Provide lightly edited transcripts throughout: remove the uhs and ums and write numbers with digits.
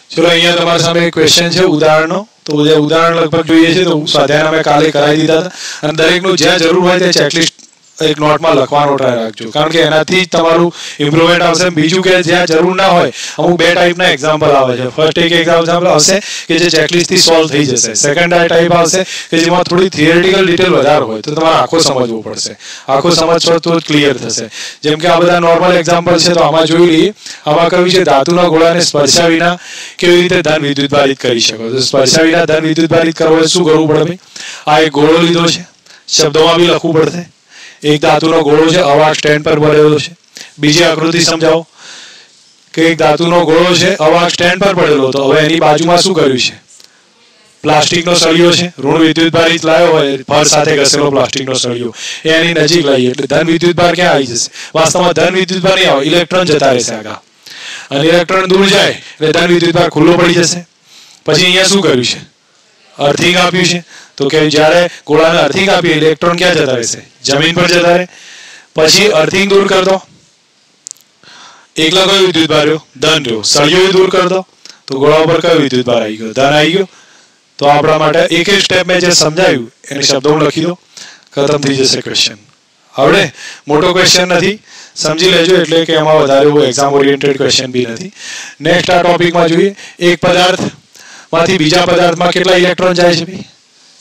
चलो अहींया तमारी सामे एक क्वेश्चन छे उदाहरणनो तो उदाहरण लगभग જોઈએ છે તો સ્વાધ્યાયના મેં કાલે કરાવી દીધા હતા અને દરેકનું જ્યાં જરૂર હોય તે ચેકલિસ્ટ एक नोट में लखवानो ट्राय राखजो कारण के एनाथी तमारू इम्प्रूवमेंट आवशे बीजू के ज्यां जरूर ना होय अमुक बे टाइपना एग्जाम्पल आवे छे फर्स्ट एक एग्जाम्पल आवशे के जे चेकलिस्ट थी सॉल्व थई जशे सेकंड टाइप आवशे के जेमां थोड़ी थियोरेटिकल डिटेल वधार होय तो तमारे आखो समजवो पड़शे आखो समजशो तो क्लियर थशे जेम के आ बधा नॉर्मल एग्जाम्पल छे तो आमां जोई लईए आमां कह्युं छे धातुना गोळाने स्पर्शा विना केवी रीते धन विद्युतभारित करी शको तो स्पर्शा विना धन विद्युतभारित करवो होय शुं करवुं पड़े भाई आ एक गोळो लीधो छे शब्दोमां बी लखवुं पड़शे एक धातुनो गोळो छे अवाहक स्टेन्ड पर पड़ेलो छे बीजी आकृति समजावो के एक धातुनो गोळो छे अवाहक स्टेन्ड पर पड़ेलो तो हवे एनी बाजुमां शुं कर्युं छे प्लास्टिकनो सळियो छे ऋण विद्युतभारित लाव्यो होय भर साथे घसेलो प्लास्टिकनो सळियो एनी नजीक लावीए એટલે धन विद्युतभार क्यां આવી जशे वास्तवमां धन विद्युतभार नहीं आवे इलेक्ट्रॉन जता रहेशे आगा અને इलेक्ट्रॉन दूर जाए એટલે धन विद्युतभार खुल्लो पड़ी जशे પછી અહીંયા શું કર્યું છે अर्थिंग आप्युं छे तो के ज्यारे गोळाने अर्थिंग आपी इलेक्ट्रॉन क्या जता रहेशे जमीन पर जता रहे पछी अर्थिंग दूर कर दो एकला कयो विद्युतभार रह्यो धन रह्यो सळियो दूर कर दो तो गोळा पर कयो विद्युतभार आई गयो धन आई गयो तो आपणा माटे एक एक स्टेप में जे समजाव्युं एने शब्दोमां लखी दो खत्म थई जशे क्वेश्चन आवडे मोटो क्वेश्चन नथी समझी लेजो એટલે કે એમાં વધારે એક્ઝામ ઓરિએન્ટેડ ક્વેશ્ચન બી નથી નેક્સ્ટ આ ટોપિકમાં જોઈએ એક પદાર્થ માંથી બીજા પદાર્થમાં કેટલા ઇલેક્ટ્રોન જાય છે ભાઈ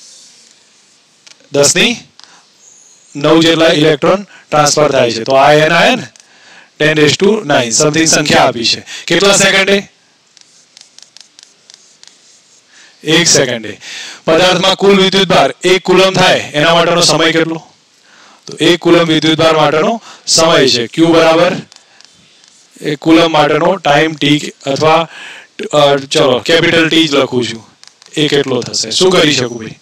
10 ની 9 જેટલા ઇલેક્ટ્રોન ટ્રાન્સફર થાય છે તો આ n આયા ને 10⁹9 સમથિંગ સંખ્યા આપી છે કેટલા સેકન્ડે 1 સેકન્ડે પદાર્થમાં કુલ વિદ્યુતભાર 1 કુલમ થાય એના માટેનો સમય કેટલો तो 1 कूलम विद्युतभार माटेनो समय छे q बराबर 1 कूलम माटेनो टाइम t अथवा चलो कैपिटल T ज लखुं छुं ए केटलो थशे शुं करी शकું भाई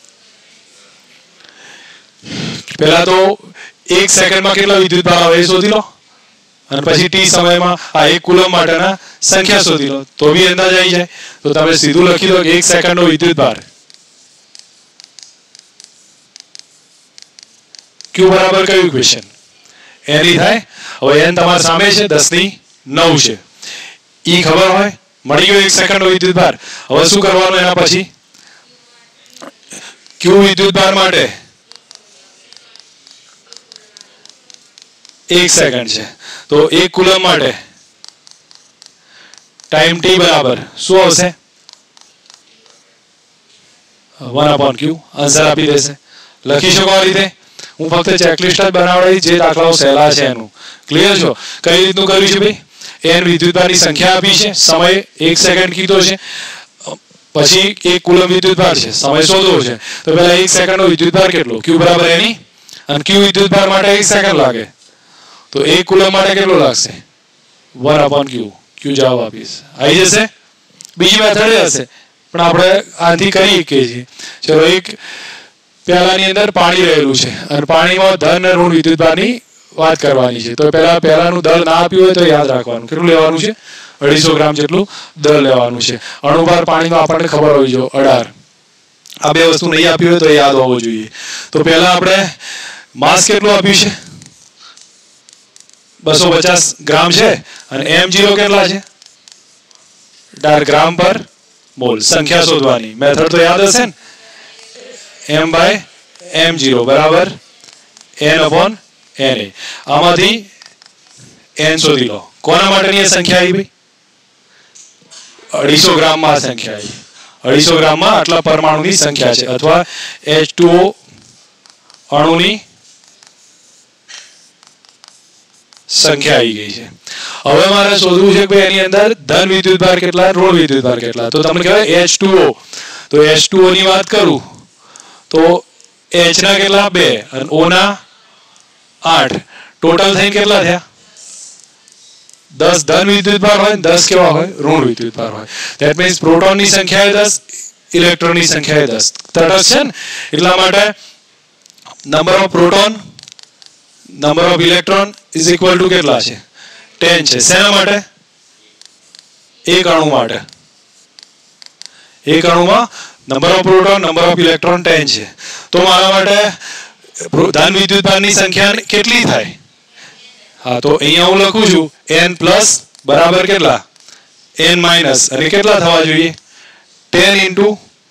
पहला तो 1 सेकंड में केटला विद्युतभार आवे ए शोधी लो अने पछी t समय में आ 1 कूलम माटेना संख्या शोधी लो तो भी अंदाज आई जाए तो तमे सीधું लखी दो कि 1 सेकंड नो विद्युतभार q बराबर कયું इक्वेशन n ही थाय હવે n તમારા સામે છે 10 ની 9 છે e ખબર હોય મળી ગયો 1 સેકન્ડ નો વિદ્યુતભાર હવે શું કરવાનું એના પછી q વિદ્યુતભાર માટે 1 સેકન્ડ છે તો 1 કુલમ માટે टाइम t बराबर શું આવશે 1/q આન્સર આપી દેશે લખી શકો આ રીતે હું ફક્ત ચેકલિસ્ટ જ બનાવડાવી જે દાખલાઓ સહેલા છે એનું ક્લિયર છો કઈ રીતનું કર્યું છે ભાઈ n વિદ્યુતભારની સંખ્યા આપી છે સમય 1 સેકન્ડ કીધો છે પછી 1 કુલમ વિદ્યુતભાર છે સમય શોધવો છે તો પહેલા 1 સેકન્ડનો વિદ્યુતભાર કેટલો q બરાબર n અને q વિદ્યુતભાર માટે 1 સેકન્ડ લાગે તો 1 કુલમ માટે કેટલો લાગશે 1/q q જવાબ આપીશ આવી જશે બીજી મેથડ હશે પણ આપણે આથી કરી શકીએ છીએ ચલો એક प्यालानी अंदर पानी रहेलू छे अने पाणीमां धन ऋण विद्युतभारनी वात करवानी छे तो पहेलानुं दळ ना आप्युं होय तो याद राखवानुं केटલું लेवानुं छे 250 ग्राम जेटલું दळ लेवानुं छे अणुभार पाणीनो आपणने खबर होवी जो 18 आ बे वस्तु नहीं आपी होय तो याद होवो जोईए तो पहेला आपणे मास केटલું आप्युं छे 250 ग्राम छे अने m0 केटला छे 18 ग्राम पर मोल संख्या शोधवानी मेथड तो याद हशे ने m/m0 बराबर n/na आमांथी n शोधी लो कोना माटेनी संख्या आई भाई 250 ग्राम में संख्या आई 250 ग्राम में आटला परमाणुनी संख्या छे अथवा H2O अणुनी संख्या आई गई है હવે મારે શોધવું છે કે ભાઈ એની અંદર ધન વિદ્યુતભાર કેટલા ઋણ વિદ્યુતભાર કેટલા તો તમને કહેવાય H2O તો H2O ની વાત કરું तो H ना केटला 2 और O ना 8 टोटल थईने केटला थया 10 धन विद्युतभार होय 10 केवा होय ऋण विद्युतभार होय दैट मीन्स प्रोटॉन नी संख्या 10 इलेक्ट्रॉन नी संख्या 10 तटस्थ छे ने એટલા માટે number of proton number of electron is equal to केटला छे 10 छे શેના માટે એક અણુ માટે એક અણુમાં number of proton number of electron 10 है तो मारा माटे धन विद्युतभारनी संख्या केटली थाय हां तो अहींया हूं लखुं छुं n+ बराबर केटला n માઇનસ અને કેટલા થવા જોઈએ 10 ઇન્ટુ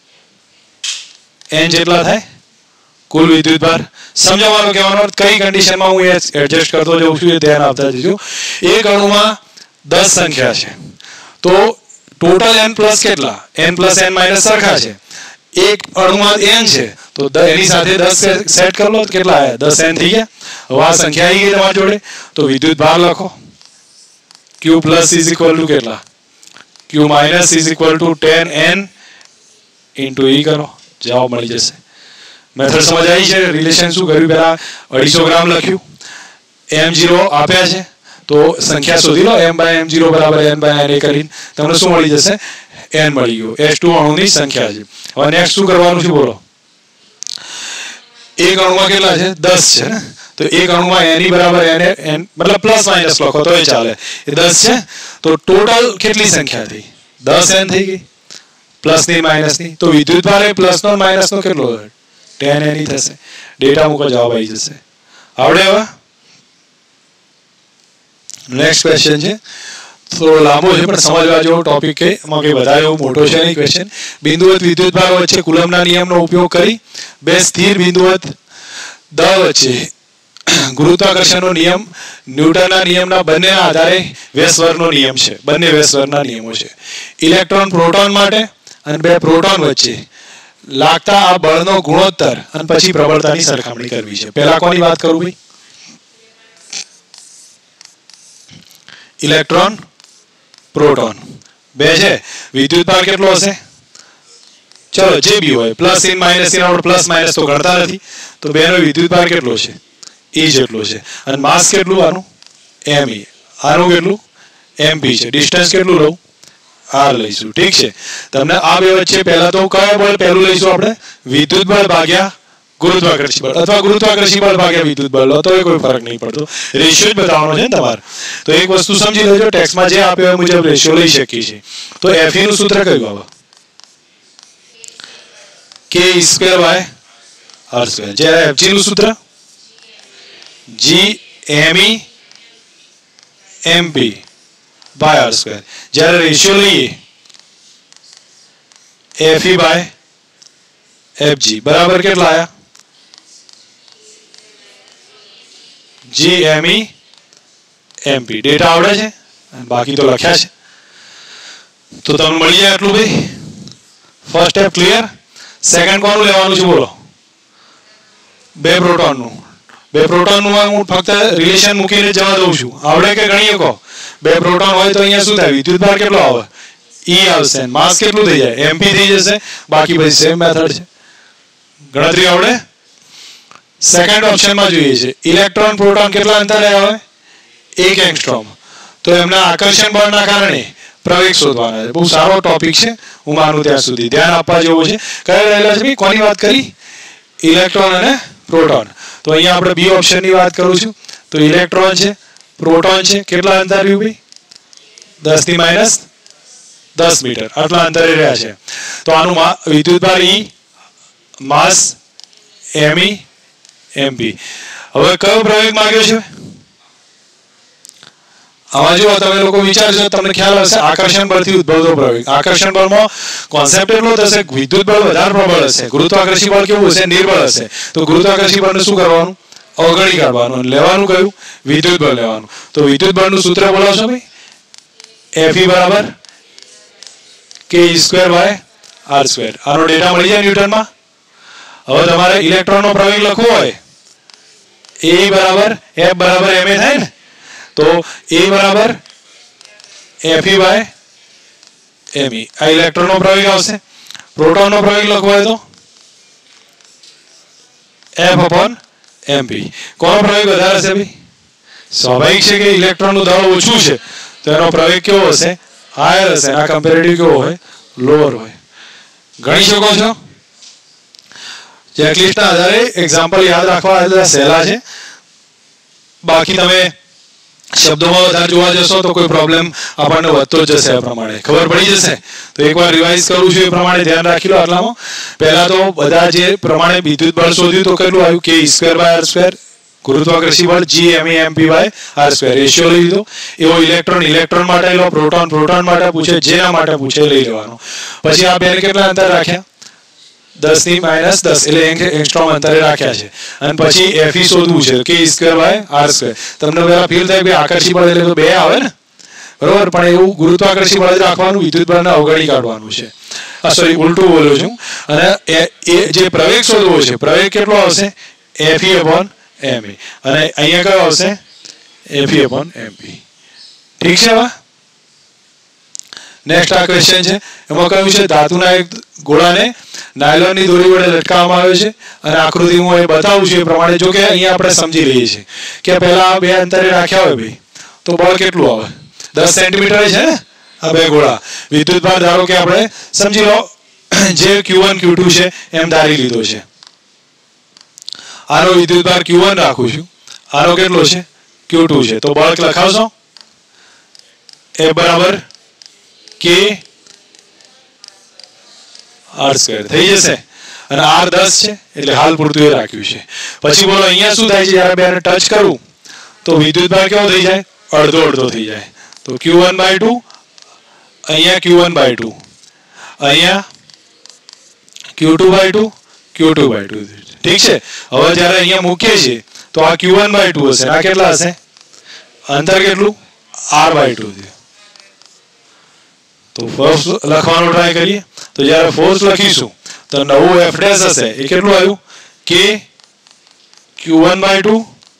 n જેટલા થાય કુલ વિદ્યુતભાર. સમજાવવાનો કહેવાનો કઈ કન્ડિશનમાં હું એડજસ્ટ કરતો જઉં છું એ ધ્યાન આપતા જજો. એક અણુમાં 10 સંખ્યા છે તો ટોટલ n પ્લસ કેટલા n પ્લસ n માઇનસ સરખા છે. એક અણુમાં n છે તો એની સાથે 10 સેટ કરી લો કેટલા આવ્યા 10 n થઈ ગયા. હવે આ સંખ્યા આવી ગઈ તમારી જોડે તો વિદ્યુતભાર લખો q plus is equal to કેટલા q minus is equal to 10n into e કરો જવાબ મળી જશે. મેથડ સમજ આવી છે. રિલેશન શું કર્યું પહેલા 250 ગ્રામ લખ્યું m0 આપ્યા છે તો સંખ્યા શોધી લો m/m0 બરાબર n બાય n કરીને તમને શું મળી જશે n મળી ગયો. S2 અણુની સંખ્યા છે. હવે નેક્સ્ટ શું કરવાનું છે બોલો. એક અણુમાં કેટલા છે 10 છે ને તો એક અણુમાં n બરાબર n મતલબ પ્લસ માઇનસ લખો તો એ ચાલે. એ 10 છે તો ટોટલ કેટલી સંખ્યા થઈ 10n થઈ ગઈ પ્લસ ની માઇનસ ની તો વિદ્યુતભાર એ પ્લસ નો માઇનસ નો કેટલો 10n થશે. ડેટા મૂકો જવાબ આવી જશે. આવડે હવે નેક્સ્ટ ક્વેશ્ચન છે થોડો લાંબો છે પણ સમજવા જેવો ટોપિક છે એમાં કંઈ વધારે એવો મોટો છે નહીં ક્વેશ્ચન. બિંદુવત વિદ્યુતભાર વચ્ચે કુલમ્બના નિયમનો ઉપયોગ કરી બે સ્થિર બિંદુવત દળ વચ્ચે ગુરુત્વાકર્ષણનો નિયમ ન્યૂટનના નિયમના બંનેના આધારે વેસવર્ગનો નિયમ છે. બંને વેસવર્ગના નિયમો છે. ઇલેક્ટ્રોન પ્રોટોન માટે અને બે પ્રોટોન વચ્ચે લાગતા આ બળનો ગુણોત્તર અને પછી પ્રબળતાની સરખામણી કરવી છે. પહેલા કોની વાત કરું ભાઈ ઇલેક્ટ્રોન પ્રોટોન બે છે. વિદ્યુતભાર કેટલો હશે ચલો જે બી હોય પ્લસ ઇન માઇનસ ઇન આપણે પ્લસ માઇનસ તો ગણતા નથી તો બેનો વિદ્યુતભાર કેટલો છે E જેટલો છે અને માસ કેટલું આનું me આનું કેટલું mp છે. ડિસ્ટન્સ કેટલું લઉં r લઈશું. ઠીક છે. તમને આ બે વચ્ચે પહેલા તો કયો બળ પહેલું લઈશું આપણે વિદ્યુત બળ ભાગ્યા ગુરુત્વાકર્ષી બળ અથવા ગુરુત્વાકર્ષી બળ ભાગ્યા વિદ્યુત બળ લો તો કોઈ ફરક નહીં પડતો. રેશિયો જ બતાવવાનો છે ને તમારે. તો એક વસ્તુ સમજી લેજો ટેક્સમાં જે આપ્યો એ મુજબ રેશિયો લઈ શકીએ છીએ. તો fe નું સૂત્ર કયું આવે k²/r². જ્યારે fg નું સૂત્ર g me mp/r². જ્યારે રેશિયો લઈએ fe/fg બરાબર કેટલા આયા g me mp. ડેટા આવડે છે બાકી તો લખ્યા છે તો તમને મળી જાય આટલું ભાઈ. First step clear. સેકન્ડ કોનું લેવાનું છે બોલો બે પ્રોટોનનું. બે પ્રોટોનનું હું ફક્ત રિલેશન મૂકીને જવા દઉં છું. આવડે કે ગણીએ કહો. બે પ્રોટોન હોય તો અહીંયા શું થાય વિદ્યુતભાર કેટલો આવે E આવશે માસ કેટલું થઈ જાય mp થઈ જશે. બાકી બધી સેમ મેથડ છે. ગણતરી આવડે. સેકન્ડ ઓપ્શનમાં જોઈએ છે ઇલેક્ટ્રોન પ્રોટોન કેટલા અંતરે આવે 1 એંગસ્ટ્રોમ. તો એમના આકર્ષણ બળના કારણે પ્રવેગ શોધવાના છે. બહુ સારો ટોપિક છે હું માનું ત્યાં સુધી ધ્યાન આપવા જેવો છે. કયા રહેલા છે કોની વાત કરી ઇલેક્ટ્રોન અને પ્રોટોન. તો અહીંયા આપણે બી ઓપ્શનની વાત કરું છું. તો ઇલેક્ટ્રોન છે પ્રોટોન છે કેટલા અંતર રહ્યું ભાઈ 10 મીટર આટલા અંતરે રહ્યા છે. તો આનું વિદ્યુતભાર E માસ me mp. હવે કયો પ્રવેગ માંગ્યો છે આમાં જો તમે લોકો વિચારજો તમને ખ્યાલ હશે આકર્ષણ બળથી ઉદ્ભવતો પ્રવેગ. આકર્ષણ બળમાં કોન્સેપ્ટ એટલો થશે વિદ્યુત બળ વધારે પ્રબળ હશે ગુરુત્વાકર્ષી બળ કેવું હશે નિર્બળ હશે. તો ગુરુત્વાકર્ષી બળને શું કરવાનું અવગણી કાઢવાનું લેવાનું કયું વિદ્યુત બળ લેવાનું. તો વિદ્યુત બળનું સૂત્ર બોલાવશો ભાઈ fe બરાબર k²/r². આનો ડેટા મળી જાય ન્યૂટનમાં. હવે તમારે ઇલેક્ટ્રોનનો પ્રવેગ લખવો હોય a બરાબર f બરાબર ma થાય ને તો a બરાબર fe/me આ ઇલેક્ટ્રોનનો પ્રવેગ આવશે. પ્રોટોનનો પ્રવેગ લખવો હોય તો f/mp. કોનો પ્રવેગ વધારે હશે ભાઈ સ્વાભાવિક છે કે ઇલેક્ટ્રોનનું દળ ઓછું છે તો એનો પ્રવેગ કેવો હશે હાયર હશે. આ કમ્પેરેટિવ કેવો હોય લોઅર હોય. ગણી શકો છો. ચેકલિસ્ટના આધારે એક્ઝામ્પલ યાદ રાખવા સહેલા છે. બાકી તમે શબ્દોમાં વધારે જોવા જશો તો કોઈ પ્રોબ્લેમ આપણને વધતો જશે. આ પ્રમાણે ખબર પડી જશે. તો એકવાર રિવાઇઝ કરું છું એ પ્રમાણે ધ્યાન રાખી લો. આટલામાં પહેલા તો બધા જે પ્રમાણે વિદ્યુત બળ શોધ્યું તો કેટલું આવ્યું k²/r². ગુરુત્વાકર્ષી બળ G_ME_MP/r². રેશિયો લઈ લીધો. એવો ઇલેક્ટ્રોન માટે લો, પ્રોટોન માટે પૂછે, જેના માટે પૂછે લઈ લેવાનો. પછી આ બેને કેટલા અંતર રાખ્યા? 10⁻⁻10 એટલે એંગસ્ટ્રોમ અંતરે રાખ્યા છે. અને પછી Fe શોધવું છે, k²/r². તમને પેલા ફીલ થાય કે આકર્ષી બળ એટલે તો 2 આવે ને, બરોબર? પણ એવું ગુરુત્વાકર્ષી બળ જ રાખવાનું, વિદ્યુત બળને અવગણી કાઢવાનું છે. સોરી, ઉલટું બોલ્યો છું. અને એ જે પ્રવેગ શોધવો છે, પ્રવેગ કેટલો આવશે? Fe/ma. અને અહીંયા કયો આવશે? Fe/mp. ઠીક છે? હવે નેક્સ્ટ આ ક્વેશ્ચન છે. એમાં કહ્યું છે ધાતુના એક ગોળાને નાયલોનની દોરી વડે લટકાવવામાં આવ્યો છે અને આકૃતિ હું એ બતાવું છું એ પ્રમાણે. જો કે અહીંયા આપણે સમજી લઈએ છીએ કે પહેલા બે અંતરે રાખ્યા હોય ભાઈ તો બળ કેટલું આવે? 10 સેન્ટીમીટર છે ને આ બે ગોળા. વિદ્યુત ભાર ધારો કે આપણે સમજી લો જે Q1 Q2 છે એમ ધારી લીધો છે. આનો વિદ્યુત ભાર Q1 રાખું છું, આનો કેટલો છે? Q2 છે. તો બળ લખાવશો F બરાબર k/r². થઈ જશે. અને r 10 છે એટલે હાલ પૂરતું એ રાખ્યું છે. પછી બોલો અહીંયા શું થાય છે? જ્યારે બેને ટચ કરું તો વિદ્યુત ભાર કેવો થઈ જાય? અડધો થઈ જાય. તો Q1/2, અહીંયા Q1/2, અહીંયા Q2/2, Q2/2. ઠીક છે? હવે જ્યારે અહીંયા મૂકીએ છીએ તો આ Q1/2 હશે, આ કેટલા હશે? અંતર કેટલું? r/2. તો ફોર્સ લખવાનો ટ્રાય કરીએ. તો જ્યારે ફોર્સ લખીશું તો નવું F' હશે. એ કેટલું આવ્યું? k Q1/2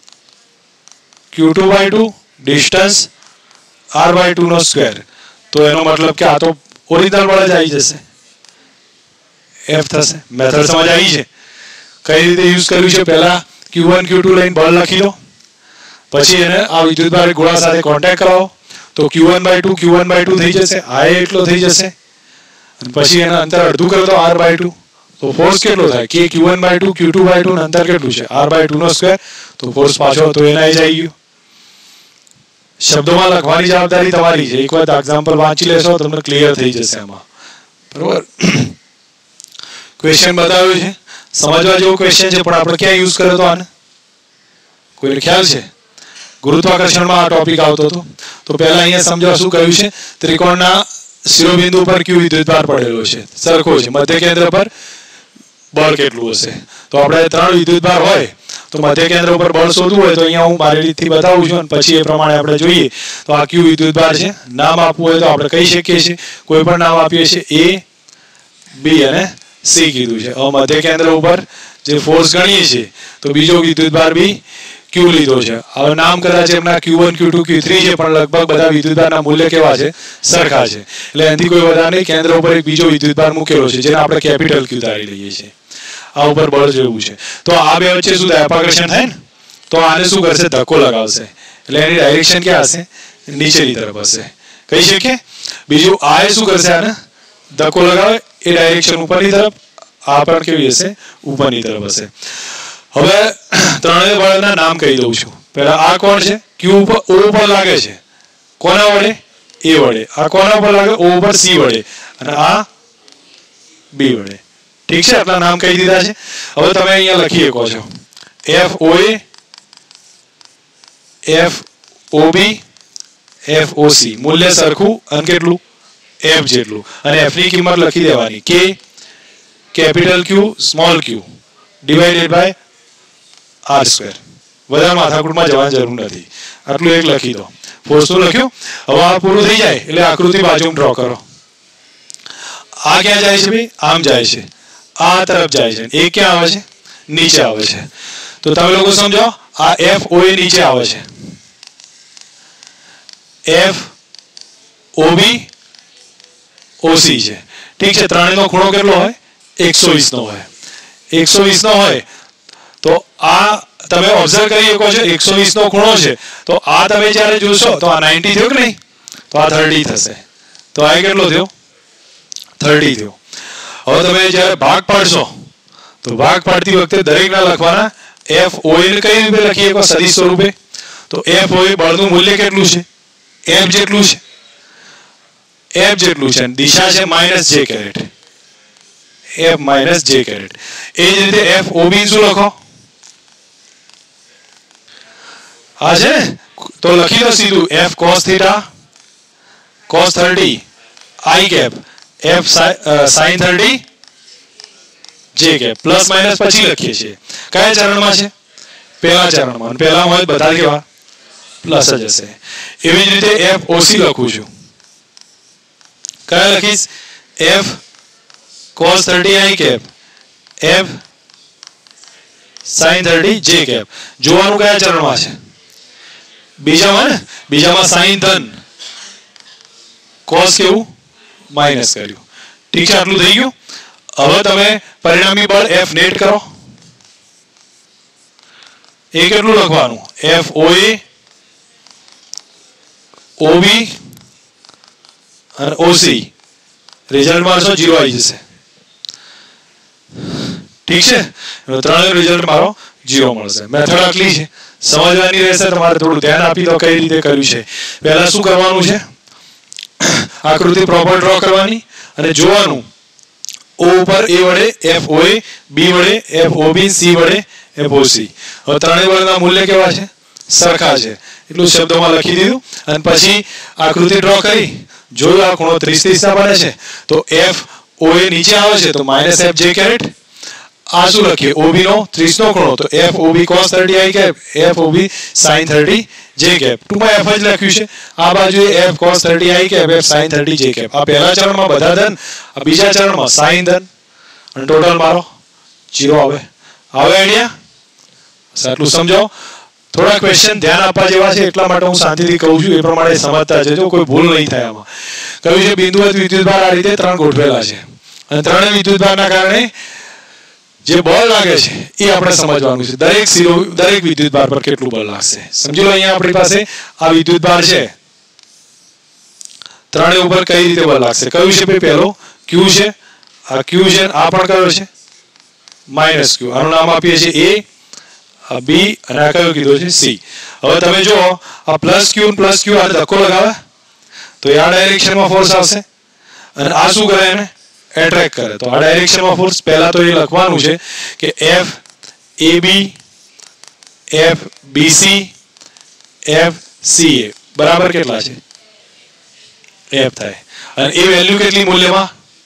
Q2/2 distance r/2². તો એનો મતલબ કે આ તો ઓરિજિનલ બળ જ આવી જશે, F થશે. મેથડ સમજ આવી છે? કઈ રીતે યુઝ કર્યું છે? પહેલા Q1 Q2 લઈને બળ લખી લો, પછી એને આ વિદ્યુત ભાર ગોળા સાથે કોન્ટેક્ટ કરાવો તો Q1/2 થઈ જશે, આ એટલો થઈ જશે. અને પછી એના અંતર અડધું કરો તો r/2. તો ફોર્સ કેટલો થાય? k Q1/2 Q2/2 ને અંતર કેટલું છે? r/2². તો ફોર્સ પાછો તો એના જ આવી ગયો. શબ્દોમાં લખવાની જવાબદારી તમારી છે. એક વખત એક્ઝામ્પલ વાંચી લેશો તમને ક્લિયર થઈ જશે એમાં, બરોબર? ક્વેશ્ચન બતાવ્યો છે, સમજવા જેવો ક્વેશ્ચન છે, પણ આપણે ક્યાં યુઝ કર્યો તો આને? કોઈને ખ્યાલ છે? ગુરુત્વાકર્ષણમાં આ ટોપિક આવતો હતો. તો પહેલા અહીંયા સમજવા શું કહ્યું છે? ત્રિકોણના શિરોબિંદુ પર Q વિદ્યુત ભાર પડેલો છે, સરખો છે. મધ્ય કેન્દ્ર પર બળ કેટલું હશે? તો આપણે 3 વિદ્યુત ભાર હોય તો મધ્ય કેન્દ્ર ઉપર બળ શોધવું હોય તો અહીંયા હું મારી રીતથી બતાવું છું અને પછી એ પ્રમાણે આપણે જોઈએ. તો આ Q વિદ્યુત ભાર છે. નામ આપવું હોય તો આપણે કહી શકીએ છીએ, કોઈ પણ નામ આપીએ છીએ. A, B અને C કીધું છે. હવે મધ્ય કેન્દ્ર ઉપર જે ફોર્સ ગણીએ છીએ તો બીજો વિદ્યુત ભાર બી Q લીધો છે. હવે નામ કદાચ એમના Q1 Q2 Q3 છે, પણ લગભગ બધા વિદ્યુતભારના મૂલ્ય કેવા છે? સરખા છે. એટલે એનાથી કોઈ વધારે નહીં. કેન્દ્ર ઉપર એક બીજો વિદ્યુતભાર મૂકેલો છે જેને આપણે કેપિટલ Q ધારી લઈએ છીએ. આ ઉપર બળ જેવું છે. તો આ બે વચ્ચે શું થાય? અપાકર્ષણ થાય ને. તો આને શું કરશે? ધક્કો લગાવશે. એટલે એની ડાયરેક્શન ક્યાં હશે? નીચેની તરફ હશે. કહી શકીએ? બીજું આ એ શું કરશે? આને ધક્કો લગાવે એ ડાયરેક્શન ઉપરની તરફ, આ પણ કેવી હશે? ઉપરની તરફ હશે. હવે ત્રણેય બળના નામ કહી દઉં છું. પહેલા આ કોણ છે? Q ઉપર O ઉપર લાગે છે. કોના વડે? A વડે. આ કોના ઉપર લાગે? O ઉપર C વડે. અને આ B વડે. ઠીક છે? આટલા નામ કહી દીધા છે. હવે તમે અહીંયા લખી શકો છો FOA, FOB, FOC. મૂલ્ય સરખું અને કેટલું? F જેટલું. અને F ની કિંમત લખી દેવાની K capital Q small Q divided by r². વધારે માથાકૂટમાં જવાની જરૂર નથી. આટલું એક લખી દો. ફોર્સ તો લખ્યું. હવે આ પૂરું થઈ જાય એટલે આકૃતિ બાજુમાં ડ્રો કરો. આ ક્યાં જાય છે ભાઈ? આમ જાય છે. આ તરફ જાય છે. એ ક્યાં આવે છે? નીચે આવે છે. તો તમે લોકો સમજો, આ FOA નીચે આવે છે, FOB OC છે. ઠીક છે? ત્રણેયનો ખૂણો કેટલો હોય? 120 નો હોય. 120 નો હોય તો આ તમે ઓબ્ઝર્વ કરી શકો છો 120 નો ખૂણો છે. તો આ તમે જ્યારે જોશો તો આ 90 થયો કે નહીં? તો આ 30 થશે. તો આ કેટલો થયો? 30 થયો. હવે તમે જ્યારે ભાગ પાડશો તો ભાગ પાડતી વખતે દરેકના લખવાના FOA ને કઈ રીતે લખી શકો? સદિશ સ્વરૂપે. તો FOA બળનું મૂલ્ય કેટલું છે? F જેટલું છે. F જેટલું છે. દિશા છે -j caret. F - j caret. એ જ રીતે FOB શું લખો? આ છે ને તો લખી દો સીધું f cos theta cos 30 i cap f sin 30 j cap plus minus પછી લખીએ છીએ કયા ચરણમાં છે પહેલા ચરણમાં પહેલા હોય બધા કેવા પ્લસ જ હશે એવી જ રીતે f oc લખું છું કયા લખીશ f cos 30 i cap f sin 30 j cap જોવાનું કયા ચરણમાં છે બીજામાં ને બીજામાં sin ધન cos કેવું માઈનસ કર્યું ઠીક છે આટલું થઈ ગયું હવે તમે પરિણામી બળ f નેટ કરો એ કેટલું લખવાનું f oa ob અને oc રિઝલ્ટ મારશો 0 આવી જશે ઠીક છે ત્રણેય રિઝલ્ટ મારો 0 મળશે મેથડ આટલી છે સમજવાની રહેશે તમારે થોડું ધ્યાન આપી દો કઈ રીતે કર્યું છે પહેલા શું કરવાનું છે આકૃતિ પ્રોપર ડ્રો કરવાની અને જોવાનું o ઉપર a વડે f oa b વડે f ob c વડે f oc હવે ત્રણેય બળના મૂલ્ય કેવા છે સરખા છે એટલું શબ્દોમાં લખી દીધું અને પછી આકૃતિ ડ્રો કરી જોયું આ ખૂણો 30 ના બને છે તો f oa નીચે આવે છે તો -f j caret આ શું લખીએ OB નો 30 નો ખૂણો તો f OB cos 30 i cap f OB sin 30 j cap ટૂંકમાં f જ લખ્યું છે આ બાજુએ f cos 30 i cap f sin 30 j cap આ પહેલા ચરણમાં બધા ધન આ બીજા ચરણમાં sin ધન અને ટોટલ મારો 0 આવે આઈડિયા આટલું સમજાવો થોડા ક્વેશ્ચન ધ્યાન આપવા જેવા છે એટલા માટે હું શાંતિથી કહું છું એ પ્રમાણે સમજતા જજો કોઈ ભૂલ નહીં થાય આમાં કહ્યું છે બિંદુવત વિદ્યુતભાર આ રીતે ત્રણ ગોઠવેલા છે અને ત્રણેય વિદ્યુતભારના કારણે જે બળ લાગે છે એ આપણે સમજવાનું છે દરેક વિદ્યુતભાર પર કેટલું બળ લાગશે સમજી લો અહીંયા આપણી પાસે આ વિદ્યુતભાર છે ત્રણેય ઉપર કઈ રીતે બળ લાગશે કયું છે ભાઈ પહેલો q છે આ q છે આ પણ કયો છે -q આનું નામ આપીએ છીએ a b અને આ કયો કીધો છે c હવે તમે જો આ +q આ ધક્કો લગાવે તો આ ડાયરેક્શનમાં ફોર્સ આવશે અને આ શું કરે એને એટ્રેક્ટ કરે તો આ ડાયરેક્શનમાં ફોર્સ પહેલા તો એ લખવાનું છે કે f ab f bc f ca બરાબર કેટલા છે f થાય અને એ વેલ્યુ કેટલી મૂલ્યમાં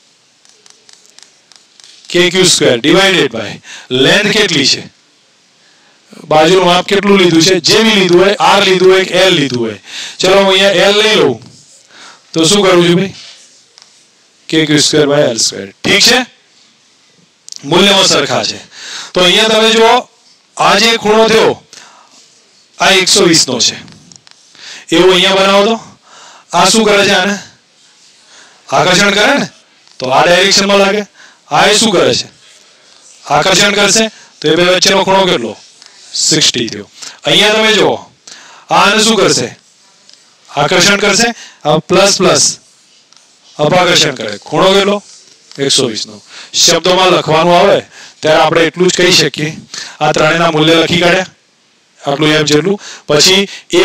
kq² ડિવાઇડેડ બાય લેન્થ કેટલી છે બાજુનું માપ કેટલું લીધું છે જે બી લીધું હોય r લીધું હોય કે l લીધું હોય ચલો હું અહીંયા l લઈ લઉં તો શું કરું છું ભાઈ kq²/l². ઠીક છે મૂલ્યમાં સરખા છે તો અહીંયા તમે જો આ જે ખૂણો થયો આ 120 નો છે એવું અહીંયા બનાવો તો આ શું કરે છે આને આકર્ષણ કરે ને તો આ ડાયરેક્શનમાં લાગે આ એ શું કરે છે આકર્ષણ કરશે તો એ બે વચ્ચેનો ખૂણો કેટલો 60 થયો અહીંયા તમે જો આને શું કરશે આકર્ષણ કરશે આ પ્લસ અપાકર્ષણ કરે ખૂણો કેટલો 120 નો શબ્દોમાં લખવાનું આવે ત્યારે આપણે એટલું જ કહી શકીએ આ ત્રણેયના મૂલ્ય લખી કાઢ્યા આટલું એમ જેટલું પછી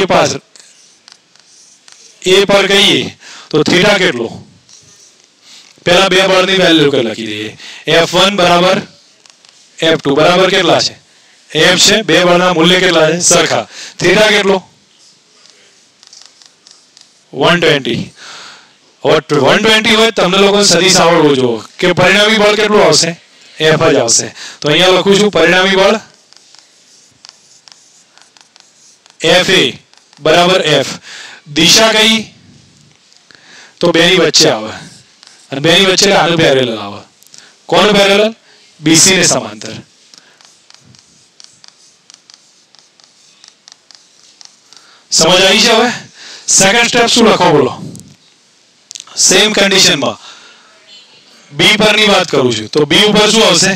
એ પર કહીએ તો થીટા કેટલો પહેલા બે બળની વેલ્યુ લખી દઈએ f1 બરાબર f2 બરાબર કેટલા છે f છે બે બળના મૂલ્ય કેટલા છે સરખા થીટા કેટલો 120 120 હોય તમને લોકોને સદિશ આવડવો જો કે પરિણામી બળ કેટલું આવશે f જ આવશે તો અહીંયા લખું છું પરિણામી બળ fa બરાબર f દિશા કઈ તો બેની વચ્ચે આવે અને બેની વચ્ચે આનું પેરેલલ આવે કોનું પેરેલલ BC ને સમાંતર સમજ આવી છે હવે સેકન્ડ સ્ટેપ શું લખો બોલો સેમ કન્ડિશનમાં B પરની વાત કરું છું તો B ઉપર શું આવશે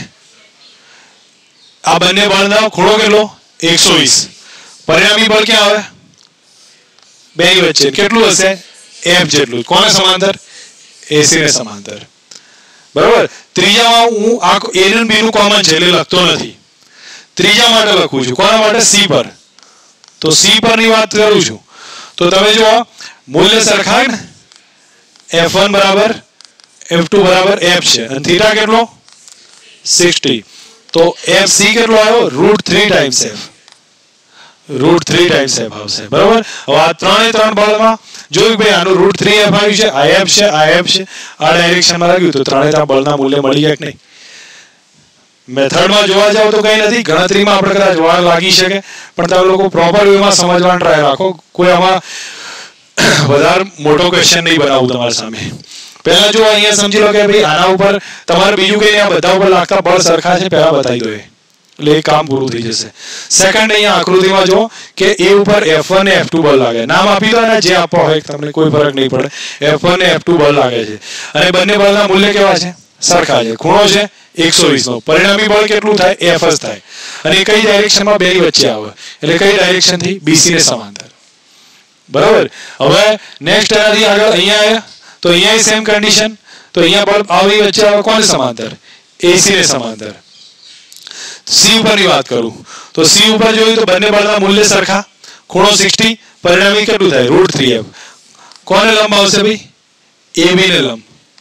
આ બંને બળનો ખૂણો કેટલો 120 પરિણામી બળ ક્યાં આવે બેની વચ્ચે કેટલું હશે f જેટલું કોને સમાંતર AC ને સમાંતર બરાબર ત્રીજામાં હું આ A અને B નું કોમન છે એટલે લખતો નથી ત્રીજા માટે લખું છું કોના માટે C પર તો C પરની વાત કરું છું તો તમે જો મૂલ્ય સરખા ને f1 બરાબર f2 બરાબર f છે અને થીટા કેટલો 60 તો fc કેટલો આવ્યો √3 ટાઈમ્સ f √3 ટાઈમ્સ એફ આવશે બરાબર. હવે આ ત્રણ બળમાં જોયું ભાઈ આનું √3 એફ આવ્યું છે, આ એફ છે, આ એફ છે, આ ડાયરેક્શનમાં લાગ્યું તો ત્રણેય બળના મૂલ્ય મળી ગયા કે નહીં. મેથડમાં જોવા જાવ તો કંઈ નથી, ગણતરીમાં આપણે કદાચ વાર લાગી શકે, પણ તમે લોકો પ્રોપર વેમાં સમજવાનો ટ્રાય રાખો. કોઈ આમાં વધારે મોટો ક્વેશ્ચન નહીં બનાવું તમારી સામે. પહેલા જો અહીંયા સમજી લો કે ભાઈ આના ઉપર તમારે બીજું કંઈ આ બધા ઉપર લાગતા બળ સરખા છે, પહેલા બતાવી દો એટલે એ કામ પૂરું થઈ જશે. સેકન્ડ અહીંયા આકૃતિમાં જો કે એ ઉપર F1 ને F2 બળ લાગે, નામ આપી દો અને જે આપવા હોય તમને કોઈ ફરક નહીં પડે. F1 ને F2 બળ લાગે છે અને બંને બળના મૂલ્ય કેવા છે? સરખા છે. ખૂણો છે 120 નો. પરિણામી બળ કેટલું થાય? F જ થાય. અને એ કઈ ડાયરેક્શનમાં બેની વચ્ચે આવે એટલે કઈ ડાયરેક્શનથી? BC ને સમાંતર બરાબર. હવે નેક્સ્ટ એનાથી આગળ અહીંયા આવ્યા તો અહીંયા સેમ કન્ડિશન, તો અહીંયા બળ આવી વચ્ચે આવે કોને સમાંતર? AC ને સમાંતર. C ઉપરની વાત કરું તો C ઉપર જોયું તો બંને બળના મૂલ્ય સરખા, ખૂણો 60, પરિણામી કેટલું થાય? √3f. કોને લંબ આવશે ભાઈ? AB ને લંબ.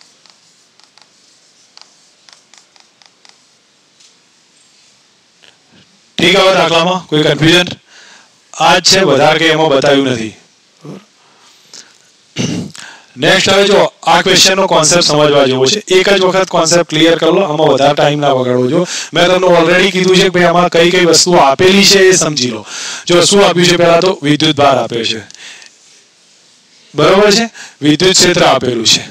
ઠીક. હવે દાખલામાં કોઈ કન્ફ્યુઝન? આ જ છે, વધારે કે એમાં બતાવ્યું નથી. નેક્સ્ટ હવે જો આ ક્વેશ્ચનનો કોન્સેપ્ટ સમજવા જેવો છે. એક જ વખત કોન્સેપ્ટ ક્લિયર કરી લો, આમાં વધારે ટાઈમ ના બગાડવો. જો મેં તમને ઓલરેડી કીધું છે કે ભાઈ આમાં કઈ કઈ વસ્તુઓ આપેલી છે એ સમજી લો. જો શું આપ્યું છે? પહેલા તો વિદ્યુત ભાર આપ્યો છે બરોબર છે, વિદ્યુત ક્ષેત્ર આપેલું છે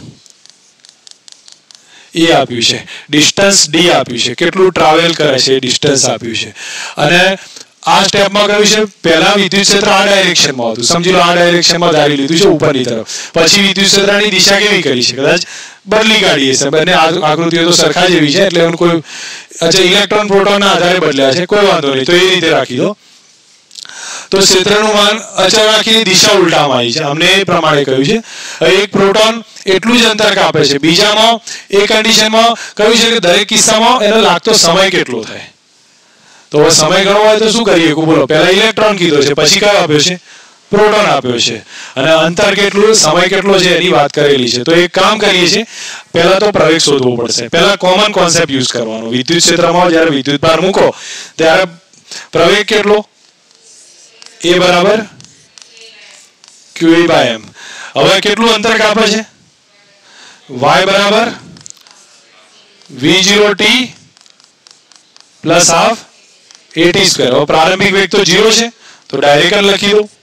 એ આપ્યું છે, ડિસ્ટન્સ D આપ્યું છે, કેટલું ટ્રાવેલ કરે છે એ ડિસ્ટન્સ આપ્યું છે. અને આ સ્ટેપમાં કહ્યું છે પહેલા વિદ્યુત ક્ષેત્ર આ ડાયરેક્શનમાં હતું, સમજી લો આ ડાયરેક્શનમાં ધારી લીધું છે ઉપરની તરફ. પછી વિદ્યુત ક્ષેત્રની દિશા કેવી કરી છે? કદાચ બદલી કાઢી છે. બંને આકૃતિઓ તો સરખા જેવી છે એટલે કોઈ અચ્છા ઇલેક્ટ્રોન પ્રોટોનના આધારે બદલ્યા છે, કોઈ વાંધો નહીં, તો એ રીતે રાખી દો. તો ક્ષેત્રનું માન અચળ રાખીને દિશા ઉલટામાં આવી છે, અમને એ પ્રમાણે કહ્યું છે. એક પ્રોટોન એટલું જ અંતર કાપે છે. બીજામાં એ કન્ડિશનમાં કહ્યું છે કે દરેક કિસ્સામાં એનો લાગતો સમય કેટલો થાય. તો હવે સમય ગણવો હોય તો શું કરીએ? બોલો. પહેલા ઇલેક્ટ્રોન કીધો છે, પછી કયો આપ્યો છે? પ્રોટોન આપ્યો છે. અને અંતર કેટલું, સમય કેટલો છે એની વાત કરેલી છે. તો એક કામ કરીએ છીએ, પહેલા તો પ્રવેગ શોધવો પડશે. પહેલા કોમન કોન્સેપ્ટ યુઝ કરવાનો. વિદ્યુત ક્ષેત્રમાં જ્યારે વિદ્યુત ભાર મૂકો ત્યારે પ્રવેગ કેટલો? A બરાબર QE/m. હવે કેટલું અંતર કાપે છે? Y બરાબર V0t પ્લસ હાફ AT². હવે પ્રારંભિક વેગ તો 0 છે તો ડાયરેક્ટ લખી દો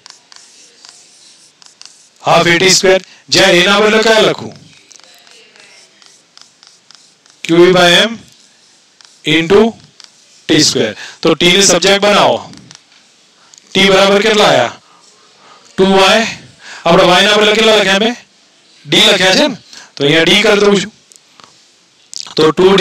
હાફ AT². જ્યાં એના બદલે કયા લખું? QE/m into T². તો T ને સબ્જેક્ટ બનાવો. T બરાબર કેટલા આયા? 2y. આપણે y ના બદલે કેટલા લખ્યા? મેં d લખ્યા છે ને, તો અહીંયા d કરી દઉં છું. તો 2d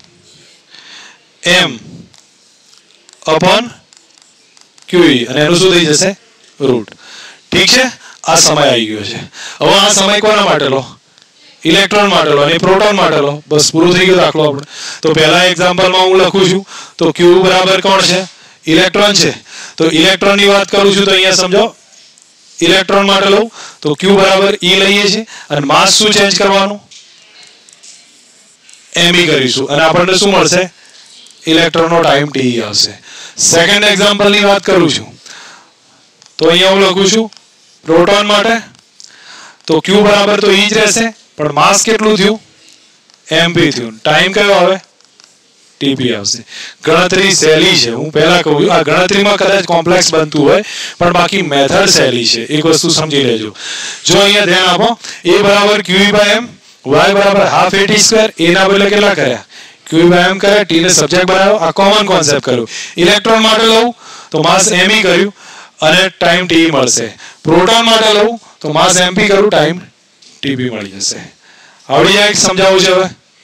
m upon QE અને એનું શું થઈ જશે? રૂટ. ઠીક છે. આ સમય આવી ગયો છે. હવે આ સમય કોના માટે લો? ઇલેક્ટ્રોન માટે લો અને પ્રોટોન માટે લો. બસ પૂરું થઈ ગયું દાખલો આપણે. તો પહેલા એક્ઝામ્પલમાં હું લખું છું તો Q બરાબર કોણ છે? ઇલેક્ટ્રોન છે. તો ઇલેક્ટ્રોનની વાત કરું છું તો અહીંયા સમજો ઇલેક્ટ્રોન માટે લઉં તો Q બરાબર E લઈએ છીએ અને માસ શું ચેન્જ કરવાનું? Me કરીશું અને આપણને શું મળશે? ઇલેક્ટ્રોનનો ટાઈમ T આવશે. સેકન્ડ એક્ઝામ્પલની વાત કરું છું તો અહીંયા હું લખું છું પ્રોટોન માટે તો Q બરાબર તો E જ રહેશે પણ માસ કેટલું થયું? mp થયું. ટાઈમ કયો આવે? TP આવશે. ગણતરી સહેલી છે, હું પહેલા કહું છું. આ ગણતરીમાં કદાચ કોમ્પ્લેક્સ બનતું હોય પણ બાકી મેથડ સહેલી છે. એક વસ્તુ સમજી લેજો. જો અહીંયા ધ્યાન આપો A બરાબર QE/m, y બરાબર હાફ AT². A ના બદલે કેટલા કર્યા? QE/m કર્યા, T ને સબ્જેક્ટ બનાવ્યો. આ કોમન કોન્સેપ્ટ કર્યું. ઇલેક્ટ્રોન માટે લઉં તો માસ me કર્યું અને ટાઈમ T મળશે. પ્રોટોન માટે લઉં તો માસ mp કરું, ટાઈમ TP મળી જશે. આવડી જાય? સમજાવું છે હવે?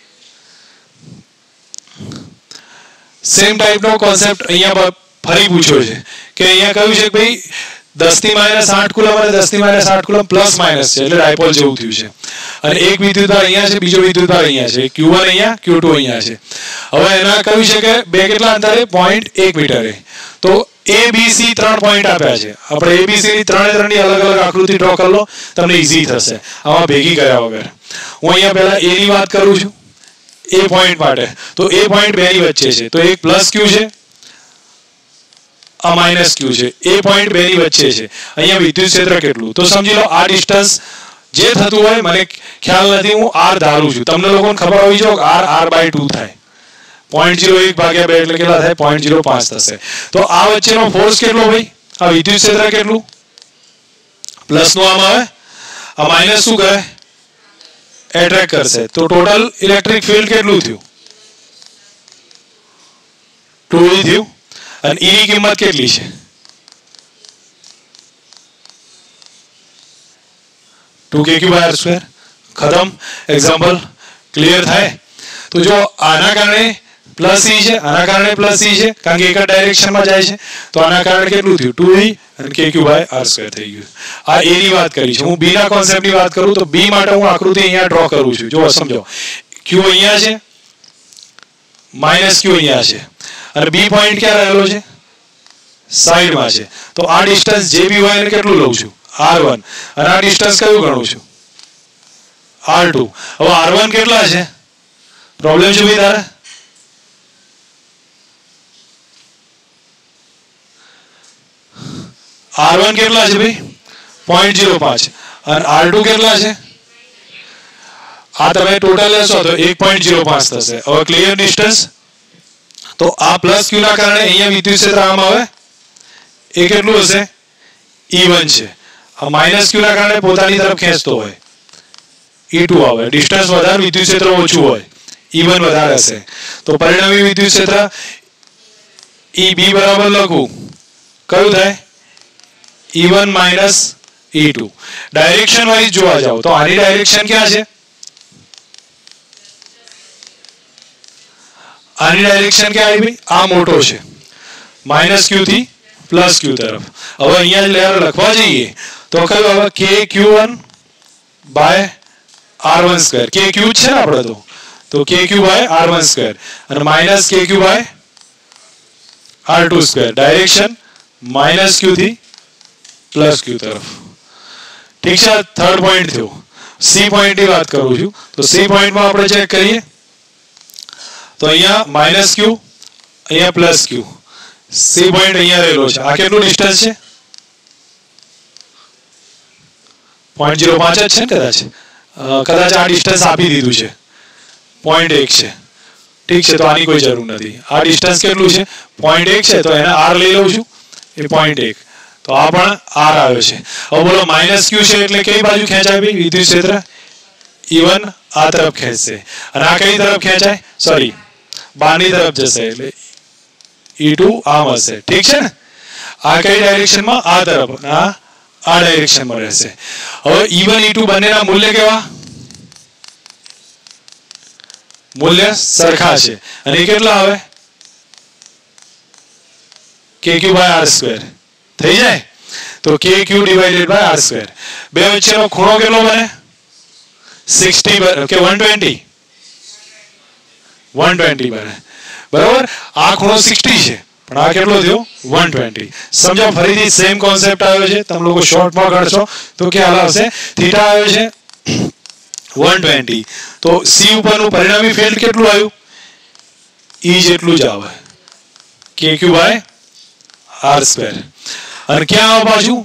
સેમ ટાઈપનો કોન્સેપ્ટ અહીંયા ફરી પૂછ્યો છે કે અહીંયા કહ્યું છે કે ભાઈ 10⁻8 કુલમ અને 10⁻8 કુલમ પ્લસ માઇનસ છે એટલે ડાયપોલ જેવું થયું છે. અને એક વિદ્યુતભાર અહીંયા છે, બીજો વિદ્યુતભાર અહીંયા છે, Q1 અહીંયા, Q2 અહીંયા છે. હવે એના કહ્યું છે કે બે કેટલા અંતરે? 0.1 મીટરે. તો ABC 3 પોઈન્ટ આપ્યા છે. આપણે ABC ની ત્રણની અલગ અલગ આકૃતિ ડ્રો કરી લો, તમને ઈઝી થશે આમાં ભેગી કર્યા વગર. હું અહીંયા પહેલા A ની વાત કરું છું. A પોઈન્ટ માટે તો A પોઈન્ટ બેની વચ્ચે છે તો એક પ્લસ Q છે આ માઇનસ ક્યુ છે, એ પોઈન્ટ બે ની વચ્ચે છે, અહીંયા વિદ્યુત ક્ષેત્ર કેટલું, તો સમજી લો આ ડિસ્ટન્સ જે થતું હોય મને ખ્યાલ નથી, હું r ધારું છું, તમને લોકોને ખબર હોવી જોઈએ કે r/2 થાય, 0.01 ભાગ્યા 2 એટલે કેટલા થાય 0.05 થશે. તો આ વચ્ચેનો ફોર્સ કેટલો ભાઈ, આ વિદ્યુત ક્ષેત્ર કેટલું, પ્લસ નું આમ આવે, આ માઇનસ શું કરે, એટ્રેક્ટ કરશે, તો ટોટલ ઇલેક્ટ્રિક ફિલ્ડ કેટલું થયું, 2e થયું, અને e ની કિંમત કેટલી છે, 2kq/r². ખતમ, એક્ઝામ્પલ ક્લિયર થાય. તો જો આના કારણે પ્લસ e છે, આના કારણે પ્લસ e છે, કારણ કે એક જ ડાયરેક્શનમાં જાય છે, તો આના કારણે કેટલું થયું 2e અને kq/r² થઈ ગયું. આ a ની વાત કરી છે. હું b ના કોન્સેપ્ટની વાત કરું તો b માટે હું આકૃતિ અહીંયા ડ્રો કરું છું. જો સમજો, q અહીંયા છે, માઇનસ q અહીંયા છે, અને b પોઈન્ટ ક્યાં રહેલો છે, સાઈડમાં છે. તો આ ડિસ્ટન્સ જે બી હોય એને કેટલું લઉં છું, r1, અને આ ડિસ્ટન્સ કયું ગણું છું, r2. હવે r1 કેટલા છે, પ્રોબ્લેમ શું ભાઈ તારે, r1 કેટલા છે ભાઈ 0.05, અને r2 કેટલા છે, આ તમે ટોટલ લેશો તો 1.05 થશે. હવે ક્લિયર ડિસ્ટન્સ, તો આ પ્લસ q ના કારણે અહીંયા વિદ્યુત ક્ષેત્ર આમ આવે, એ કેટલું હશે, E1 છે. આ માઇનસ q ના કારણે પોતાની તરફ ખેંચતો હોય, E2 આવે, ડિસ્ટન્સ વધારે વિદ્યુત ક્ષેત્ર ઓછું હોય, E1 વધારે હશે. તો પરિણામી વિદ્યુત ક્ષેત્ર EB બરાબર લખું, કયું થાય, E1 minus E2. Direction wise જોવા જાવ તો આની ડાયરેક્શન ક્યાં છે, આની ડાયરેક્શન ક્યાં આવી ભાઈ, આ મોટો છે, માઇનસ q થી પ્લસ q તરફ. હવે અહીંયા લેયર લખવા જઈએ તો કયું આવે, kq1/r1², kq છે ને આપણે, તો kq/r1² અને minus kq/r2². Direction minus q થી પ્લસ q તરફ. ઠીક છે, થર્ડ પોઈન્ટ થયો. સી પોઈન્ટ ની વાત કરું છું, તો સી પોઈન્ટમાં આપણે ચેક કરીએ તો અહીંયા માઇનસ q, અહીંયા પ્લસ q, સી પોઈન્ટ અહીંયા રહેલો છે. આ કેટલું ડિસ્ટન્સ છે, 0.05 જ છે ને, કદાચ આ ડિસ્ટન્સ આપી દીધું છે 0.1 છે. ઠીક છે, તો આની કોઈ જરૂર નથી. આ ડિસ્ટન્સ કેટલું છે, 0.1 છે, તો એને r લઈ લઉં છું, એ 0.1, તો આ પણ r આવ્યો છે. હવે બોલો માઇનસ q છે એટલે કઈ બાજુ ખેંચાય ભાઈ વિદ્યુત ક્ષેત્ર, E1 આ તરફ ખેંચશે, અને આ કઈ તરફ ખેંચાય, સોરી બહારની તરફ જશે, એટલે E2 આમ હશે. ઠીક છે ને, આ કઈ ડાયરેક્શનમાં, આ તરફ, આ ડાયરેક્શનમાં રહેશે. હવે E1 E2 બંનેના મૂલ્ય કેવા, મૂલ્ય સરખા છે, અને એ કેટલા આવે, kq/r². થઈ જાય, તો kq/r². બે વચ્ચેનો ખૂણો કેટલો બને, 60 કે 120 બને, બરાબર. આ ખૂણો 60 છે, પણ આ કેટલો થયો 120. સમજો, ફરીથી સેમ કોન્સેપ્ટ આવ્યો છે, તમે લોકો શોર્ટમાં ગણશો તો ખ્યાલ આવશે. થીટા આવ્યો છે 120, તો સી ઉપરનું પરિણામી ફિલ્ડ કેટલું આવ્યું, E જેટલું જ આવે, kq/r². અને ક્યાં આવે પાછું,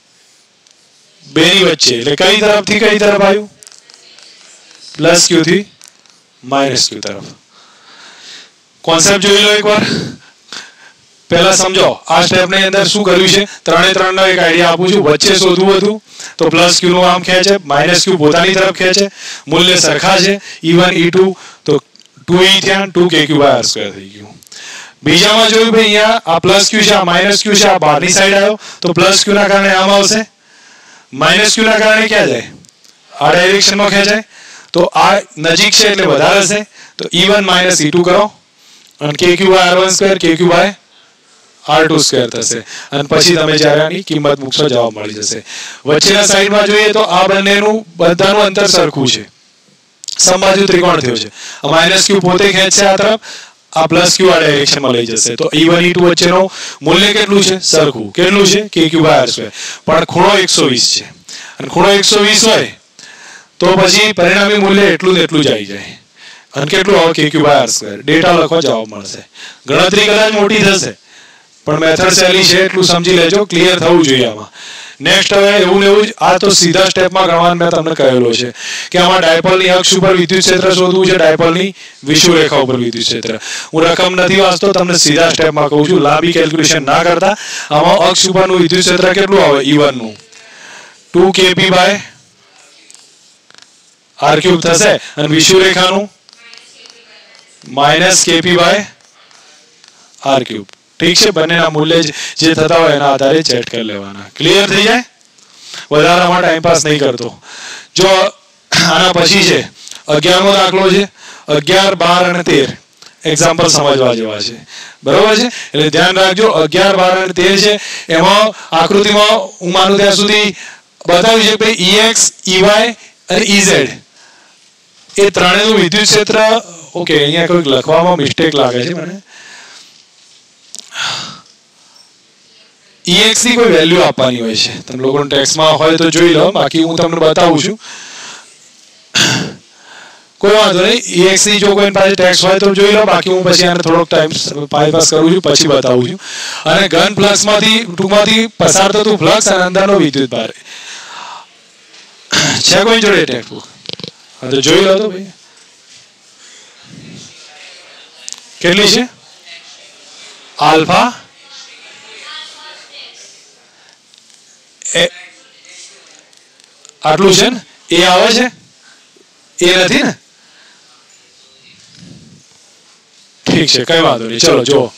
બેની વચ્ચે, એટલે કઈ તરફથી કઈ તરફ આવ્યું, પ્લસ q થી માઇનસ q તરફ. કોન્સેપ્ટ જોઈ લો એકવાર. પહેલા સમજો, આ સ્ટેપની અંદર શું કર્યું છે, ત્રણે ત્રણનો એક આઈડિયા આપું છું. વચ્ચે શોધવું હતું તો પ્લસ q નું આમ ખેંચે, માઇનસ q પોતાની તરફ ખેંચે, મૂલ્ય સરખા છે, E1 E2, તો 2e થયા, 2kq/r² થઈ ગયું. બીજામાં જોયું ભાઈ, અહીંયા આ પ્લસ q છે, આ માઇનસ q છે, આ બહારની સાઈડ આવ્યો, તો પ્લસ q ના કારણે આમ આવશે, માઇનસ q ના કારણે ક્યાં જાય, આ ડાયરેક્શનમાં ખેંચાય, તો આ નજીક છે એટલે વધારે હશે, તો E1 માઇનસ E2 કરો, અને kq/r1² kq/r2² થશે. અને પછી તમે જ્યારે આની કિંમત મૂકશો જવાબ મળી જશે. વચ્ચેના સાઈડમાં જોઈએ તો આ બંનેનું બધાનું અંતર સરખું છે, સમબાજુ ત્રિકોણ થયો છે. માઇનસ q પોતે ખેંચશે આ તરફ, આ પ્લસ q આ ડાયરેક્શનમાં લઈ જશે, તો E1 E2 વચ્ચેનું મૂલ્ય કેટલું છે, સરખું. કેટલું છે, kq/r². પણ ખૂણો 120 છે, અને ખૂણો 120 હોય તો પછી પરિણામી મૂલ્ય એટલું ને એટલું જ આવી જાય, અને કેટલું આવે, kq/r². ડેટા લખો, જવાબ મળશે. ગણતરી કદાચ મોટી થશે, પણ મેથડ સહેલી છે એટલું સમજી લેજો, ક્લિયર થવું જોઈએ આમાં. નેક્સ્ટ હવે એવું ને એવું જ, આ તો સીધા સ્ટેપમાં ગણવાનું મેં તમને કહેલો છે કે આમાં ડાયપોલની અક્ષ ઉપર વિદ્યુત ક્ષેત્ર શોધવું છે, ડાયપોલની વિષુવરેખા ઉપર વિદ્યુત ક્ષેત્ર. હું રકમ નથી વાંચતો, તમને સીધા સ્ટેપમાં કહું છું, લાંબી કેલ્ક્યુલેશન ના કરતા. આમાં અક્ષ ઉપરનું વિદ્યુત ક્ષેત્ર કેટલું આવે E1 નું 2 kp બાય r ક્યુબ થશે, અને વિષુવરેખાનું minus kp by r cube. ઠીક છે, બંનેના મૂલ્ય જે થતા હોય એના આધારે સેટ કરી લેવાના. ક્લિયર થઈ જાય? વધારામાં ટાઈમ પાસ નહીં કરતો. જો આના પછી છે 11મો દાખલો છે, 11, 12 અને 13 એક્ઝામ્પલ સમજવા જેવા છે. બરોબર છે, એટલે ધ્યાન રાખજો. 11, 12 અને 13 છે, એમાં આકૃતિમાં હું માનું ત્યાં સુધી બતાવ્યું છે કે EX, EY અને EZ એ ત્રણેયનું વિદ્યુત ક્ષેત્ર. ઓકે, અહીંયા કોઈક લખવામાં મિસ્ટેક લાગે છે મને. EX ની કોઈ વેલ્યુ આપવાની હોય છે, તમે લોકોને ટેક્સમાં હોય તો જોઈ લો, બાકી હું તમને બતાવું છું. કોઈ વાંધો નહીં, EX ની જો કોઈ પાસે ટેક્સ હોય તો જોઈ લો, બાકી હું પછી આને થોડોક ટાઈમ બાયપાસ કરું છું, પછી બતાવું છું. અને ઘન ફ્લક્સમાંથી ટૂંકમાંથી પસાર થતું ફ્લક્સ અને અંદરનો વિદ્યુત ભાર છે કોઈ જોડે ટેક્સબુક? હા તો જોઈ લો તો ભાઈ કેટલી છે. આલ્ફા આટલું છે ને, એ આવે છે, એ નથી ને? ઠીક છે, કઈ વાંધો નહીં, ચલો જો.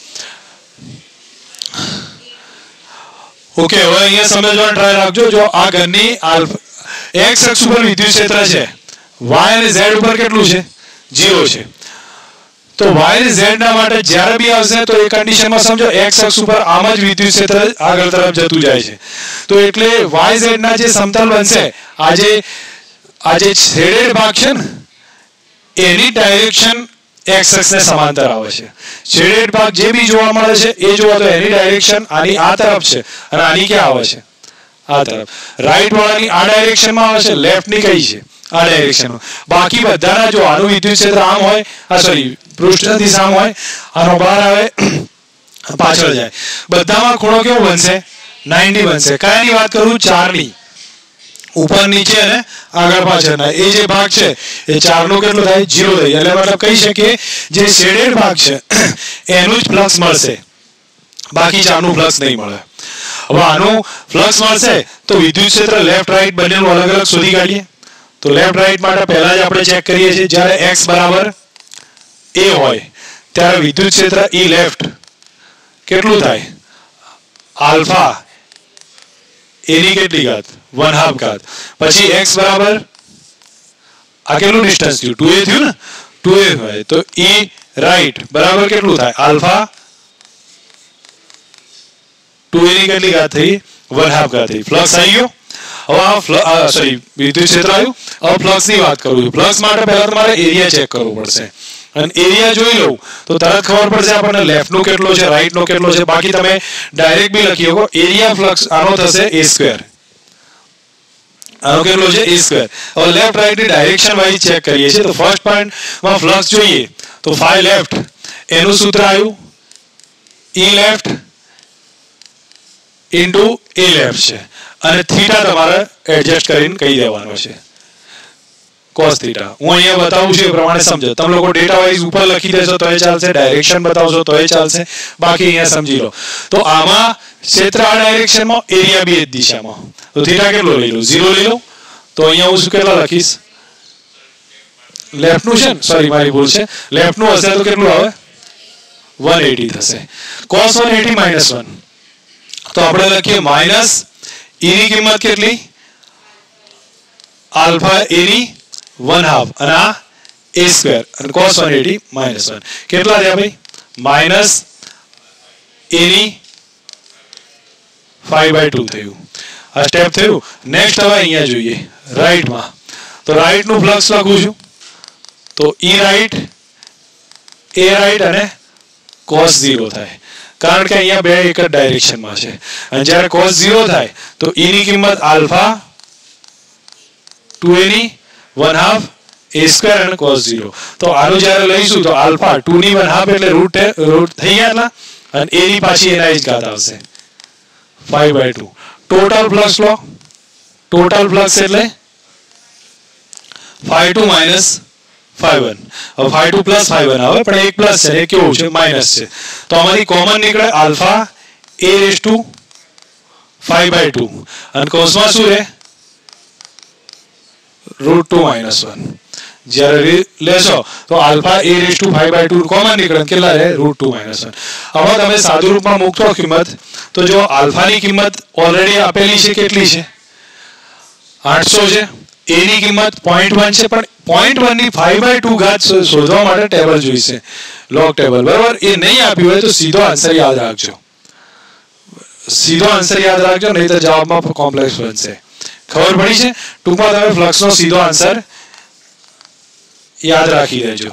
ઓકે, હવે અહીંયા સમજવાનો ટ્રાય રાખજો. જો આ ઘનની x અક્ષ ઉપર વિદ્યુત ક્ષેત્ર છે, y અને z ઉપર કેટલું છે? 0 છે. તો y અને z ના માટે જ્યારે બી આવશે તો એ કન્ડિશનમાં સમજો x અક્ષ ઉપર આમ જ વિદ્યુત ક્ષેત્ર આગળ તરફ જતું જાય છે. તો એટલે y z ના જે સમતલ બનશે, આજે છેડેડ ભાગ છે ને એની ડાયરેક્શન x અક્ષને સમાંતર આવે છે. છેડેડ ભાગ જે બી જોવા મળે છે એ જોવા તો એની ડાયરેક્શન આની આ તરફ છે, અને આની ક્યાં આવે છે? આ તરફ. રાઈટ વાળાની આ ડાયરેક્શનમાં આવે છે, લેફ્ટ ની કઈ છે? આ ડાયરેક્શનમાં. બાકી બધાના જો આનું વિદ્યુત ક્ષેત્ર આમ હોય, સોરી પૃષ્ઠથી સામ હોય, આનો બહાર આવે પાછળ જાય, બધામાં ખૂણો કેવો બનશે? 90 બનશે. કયાની વાત કરું? 4 ની. ઉપર નીચે અને આગળ પાછળના એ જે ભાગ છે એ 4 નો કેટલો થાય? 0 થાય. એટલે મતલબ કહી શકીએ જે શેડેડ ભાગ છે એનું જ ફ્લક્સ મળશે, બાકી 4 નું ફ્લક્સ નહીં મળે. હવે આનું ફ્લક્સ મળશે તો વિદ્યુત ક્ષેત્ર લેફ્ટ રાઈટ બંનેનું અલગ અલગ શોધી કાઢીએ. તો લેફ્ટ રાઈટ માટે પહેલા જ આપણે ચેક કરીએ છીએ, જ્યારે x બરાબર a હોય ત્યારે વિદ્યુત ક્ષેત્ર E લેફ્ટ કેટલું થાય? આલ્ફા a ની કેટલી ઘાત? 1/2 ઘાત. પછી x બરાબર આ કેટલું ડિસ્ટન્સ થયું? 2a થયું ને? 2a હોય તો E રાઈટ બરાબર કેટલું થાય? આલ્ફા 2a ની કેટલી ઘાત થઈ? 1/2 ઘાત થઈ. ફ્લક્સ આવી ગયો. હવે સોરી વિદ્યુત ક્ષેત્ર આવ્યું. હવે ફ્લક્સ ની વાત કરું છું. ફ્લક્સ માટે પહેલા તમારે એરિયા ચેક કરવો પડશે, અને એરિયા જોઈ લઉં તો તરત ખબર પડશે આપણને લેફ્ટ નો કેટલો છે, રાઈટ નો કેટલો છે. બાકી તમે ડાયરેક્ટ બી લખી શકો, એરિયા ફ્લક્સ આનો થશે a². આનો કેટલો છે? a². હવે લેફ્ટ રાઈટ ની ડાયરેક્શન વાઇઝ ચેક કરીએ છીએ. તો ફર્સ્ટ પોઈન્ટ માં ફ્લક્સ જોઈએ તો φ લેફ્ટ એનું સૂત્ર આવ્યું E left into a left છે, અને થીટા તમારે એડજસ્ટ કરીને કહી દેવાનો છે, cos થીટા. હું અહીંયા બતાવું છું એ પ્રમાણે સમજો. તમે લોકો ડેટા વાઇઝ ઉપર લખી દેશો તો એ ચાલશે, ડાયરેક્શન બતાવશો તો એ ચાલશે, બાકી અહીંયા સમજી લો. તો આમાં ક્ષેત્ર આ ડાયરેક્શનમાં, એરિયા બી એ જ દિશામાં. તો થીટા કેટલો લઈ લો? 0 લઈ લો. તો અહીંયા હું શું કેટલા લખીશ? લેફ્ટ નું છે ને, સોરી મારી ભૂલ છે, લેફ્ટ નું હશે તો કેટલું આવે? 180 થશે. cos 180 -1 તો આપણે લખીએ માઇનસ E ની કિંમત કેટલી? આલ્ફા a ની 1/2 અને આ a² અને cos 180 -1 કેટલા થયા ભાઈ? માઇનસ a ની 5/2 થયું. આ સ્ટેપ થયું. નેક્સ્ટ હવે અહીંયા જોઈએ રાઈટમાં. તો રાઈટ નું ફ્લક્સ લખું છું તો E રાઈટ, a રાઈટ અને cos 0 થાય, કારણ કે અહીંયા બે એક જ ડાયરેક્શનમાં છે. અને જ્યારે cos 0 થાય તો E ની કિંમત આલ્ફા 2a ની 1/2 a² અને cos 0. તો આનું જ્યારે લઈશું તો આલ્ફા 2 ની 1/2 એટલે રૂટ થઈ ગયા. અને a ની પાછી એના જ ઘાત આવશે 5/2 ટોટલ ફ્લક્સ લો ટોટલ ફ્લક્સ એટલે ∅2 minus ∅1 હવે ∅2 plus ∅1 આવે પણ એક પ્લસ છે એક કેવું છે માઈનસ છે તો આમાંથી કોમન નીકળે આલ્ફા a raised to 5/2 અને કોસમાં શું રહે √2 - 1 જ્યારે લેશો તો alpha a raised to 5/2 common નીકળે કેટલા રહે √2 - 1 હવે તમે સાદુ રૂપમાં મૂકશો કિંમત તો જો આલ્ફાની કિંમત ઓલરેડી આપેલી છે કેટલી છે 800 છે a ની કિંમત 0.1 છે પણ 0.1 ની 5/2 ઘાત શોધવા માટે ટેબલ જોઈશે લોગ ટેબલ બરાબર એ નહીં આપ્યું હોય તો સીધો આન્સર યાદ રાખજો નહીં તો જવાબમાં કોમ્પ્લેક્સ બનશે ખબર પડી છે ટૂંકમાં તમે ફ્લક્સનો સીધો આન્સર યાદ રાખી દેજો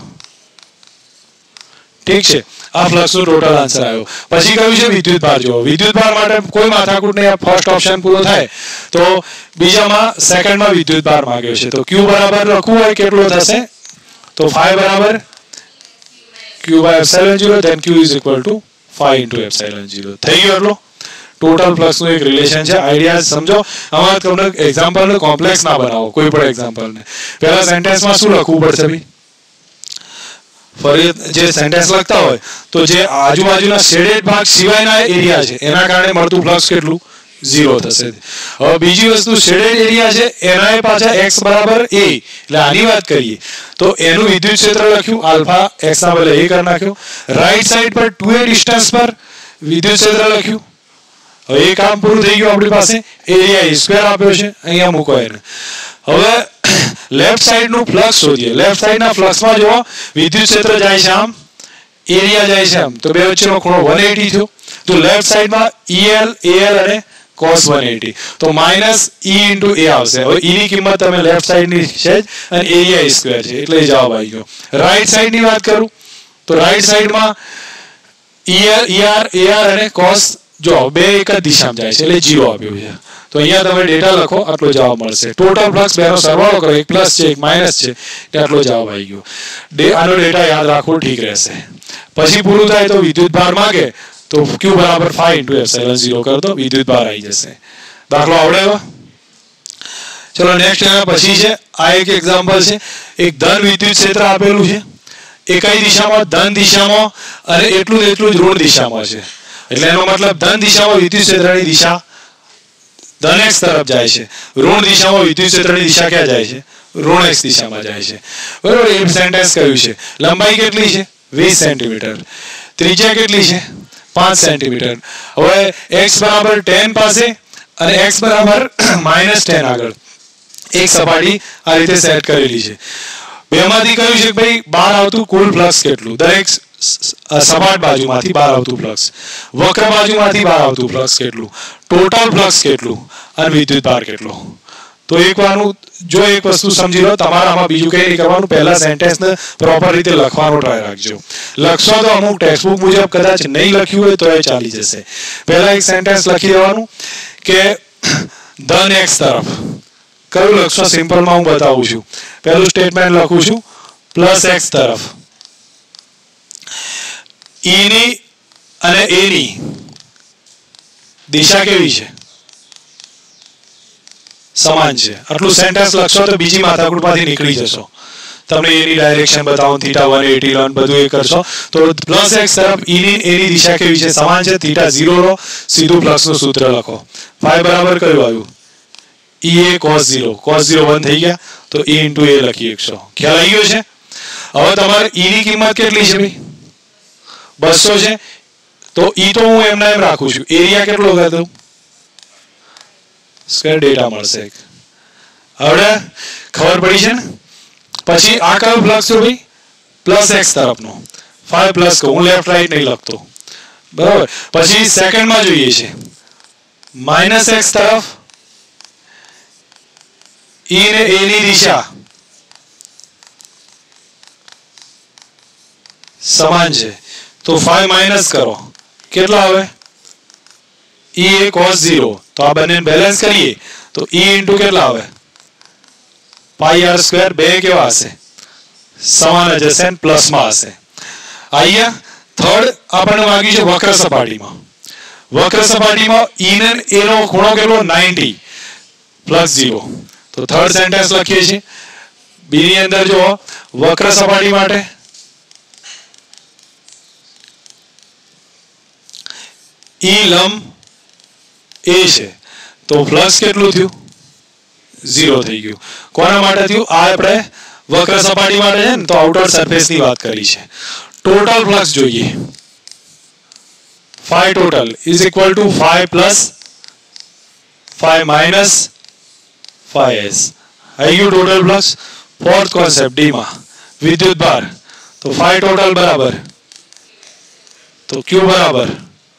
ઠીક છે આ ફ્લક્સનો ટોટલ આન્સર આવ્યો પછી કયું છે વિદ્યુતભાર જો વિદ્યુતભાર માટે કોઈ માથાકૂટ નહીં આ ફર્સ્ટ ઓપ્શન પૂરો થાય તો બીજામાં સેકન્ડમાં વિદ્યુતભાર માંગ્યો છે તો q બરાબર લખવું હોય કેટલો થશે તો 5 બરાબર q/ε0 then q is equal to 5 into ε0 થઈ ગયો એટલો ટોટલ ફ્લક્સ નું એક રિલેશન છે આઈડિયા સમજો આમાં તમને એક્ઝામ્પલ કોમ્પ્લેક્સ ના બનાવો કોઈ પણ એક્ઝામ્પલ ને પહેલા સેન્ટેન્સમાં શું લખવું પડશે ભાઈ ફરી જે સેન્ટેન્સ લખતા હોય તો જે આજુબાજુના શેડેડ ભાગ સિવાયના એરિયા છે એના કારણે મળતું ફ્લક્સ કેટલું 0 થશે હવે બીજી વસ્તુ શેડેડ એરિયા છે એના પાછા x બરાબર a એટલે આની વાત કરીએ તો એનું વિદ્યુત ક્ષેત્ર લખ્યું આલ્ફા x ના બદલે a કરી નાખ્યો રાઈટ સાઈડ પર 2a ડિસ્ટન્સ પર વિદ્યુત ક્ષેત્ર લખ્યું હવે એ કામ પૂરું થઈ ગયું આપણી પાસે એરિયા a સ્ક્વેર આપ્યો છે અહીંયા મૂકો એને હવે લેફ્ટ સાઈડ નું ફ્લક્સ શોધીએ લેફ્ટ સાઈડ ના ફ્લક્સ માં જો વિદ્યુત ક્ષેત્ર જાય છે આમ એરિયા જાય છે આમ તો બે વચ્ચેનો ખૂણો 180 થયો તો લેફ્ટ સાઈડ માં EL AL અને cos 180 તો માઈનસ e into a આવશે હવે e ની કિંમત તમે લેફ્ટ સાઈડ ની છે અને એરિયા a સ્ક્વેર છે એટલે જવાબ આવી ગયો રાઈટ સાઈડ ની વાત કરું તો રાઈટ સાઈડ માં ER AR અને cos જો બે એક જ દિશામાં જાય છે એટલે 0 આપ્યું છે તો અહીંયા તમે ડેટા લખો આટલો જવાબ મળશે ટોટલ ફ્લક્સ બેનો સરવાળો કરો એક પ્લસ છે એક માઈનસ છે એટલે આટલો જવાબ આવી ગયો આનો ડેટા યાદ રાખવો ઠીક રહેશે પછી પૂરું થાય તો વિદ્યુતભાર માંગે તો q બરાબર 5 into ε0 કર દો વિદ્યુતભાર આવી જશે દાખલો આવડે ચલો નેક્સ્ટ એના પછી છે આ એક એક્ઝામ્પલ છે એક ધન વિદ્યુત ક્ષેત્ર આપેલું છે એ કઈ દિશામાં ધન દિશામાં અને એટલું જ ઋણ દિશામાં છે એટલે એનો મતલબ ધન દિશામાં વિદ્યુત ક્ષેત્રની દિશા ધન x તરફ જાય છે ઋણ દિશામાં વિદ્યુત ક્ષેત્રની દિશા ક્યાં જાય છે ઋણ x દિશામાં જાય છે બરોબર એ સેન્ટેન્સ કહ્યું છે લંબાઈ કેટલી છે 20 સેન્ટીમીટર ત્રિજ્યા કેટલી છે 5 સેન્ટીમીટર હવે x બરાબર 10 પાસે અને x બરાબર -10 આગળ એક સપાટી આ રીતે સેટ કરેલી છે બેમાંથી કહ્યું છે કે ભાઈ બહાર આવતું કુલ ફ્લક્સ કેટલું દરેક સપાટ બાજુમાંથી બહાર આવતું ફ્લક્સ વક્ર બાજુમાંથી બહાર આવતું ફ્લક્સ કેટલું ટોટલ ફ્લક્સ કેટલું અને વિદ્યુતભાર કેટલો તો એકવાનું જો એક વસ્તુ સમજી લો તમારે આમાં બીજું કંઈ નહીં કરવાનું પહેલા સેન્ટેન્સને પ્રોપર રીતે લખવાનો ટ્રાય રાખજો લખશો તો અમુક ટેક્સ્ટબુક મુજબ કદાચ નહીં લખ્યું હોય તો એ ચાલી જશે પહેલા એક સેન્ટેન્સ લખી દેવાનું કે ધન x તરફ કયું લખશો સિમ્પલમાં હું બતાવું છું પહેલું સ્ટેટમેન્ટ લખું છું પ્લસ x તરફ e ની અને a ની દિશા કેવી છે સમાન છે આટલું સેન્ટેન્સ લખશો તો બીજી માથાકૂટમાંથી નીકળી જશો તમને a ની ડાયરેક્શન બતાવો θ 180 લો બધું એ કરશો તો પ્લસ x તરફ e ની a ની દિશા કેવી છે સમાન છે θ 0 લો સીધું પ્લસ નું સૂત્ર લખો 5 બરાબર કયું આવ્યું EA cos 0 1 થઈ ગયા તો E into A લખી 100 ખ્યાલ આવી ગયો છે હવે તમારે E ની કિંમત કેટલી છે ભાઈ 200 છે તો E તો હું એમના એમ રાખું છું એરિયા કેટલો હતો સ્ક્વેર ડેટા મળશે હવે ખબર પડી છે ને પછી આ કયો ફ્લક્સ છે ભાઈ પ્લસ x તરફનો 5 પ્લસ કો હું લેફ્ટ રાઈટ નહીં લખતો બરાબર પછી સેકન્ડમાં જોઈએ છે -x તરફ E ને A ની દિશા સમાન છે તો 5 માઈનસ કરો કેટલા આવે E A cos 0 તો આ બંને બેલેન્સ કરીએ તો E into કેટલા આવે pi r² બે કેવા હશે સમાન જ હશે પ્લસ માં હશે આયા થર્ડ આપણને માંગ્યું છે વક્ર સપાટીમાં. વક્ર સપાટીમાં E ને A નો ખૂણો કેટલો 90 પ્લસ 0. તો થર્ડ સેન્ટેન્સ લખીએ છીએ. બી ની અંદર જો વક્ર સપાટી માટે E લંબ A છે તો પ્લસ કેટલું થયું 0 થઈ ગયું. કોના માટે થયું? આ આપણે વક્ર સપાટી માટે છે ને તો આઉટર સરફેસ ની વાત કરી છે. ટોટલ ફ્લક્સ જોઈએ. phi total is equal to phi plus phi minus phi s. आई गયું total flux. Fourth concept D માં વિદ્યુત ભાર તો phi total બરાબર તો q બરાબર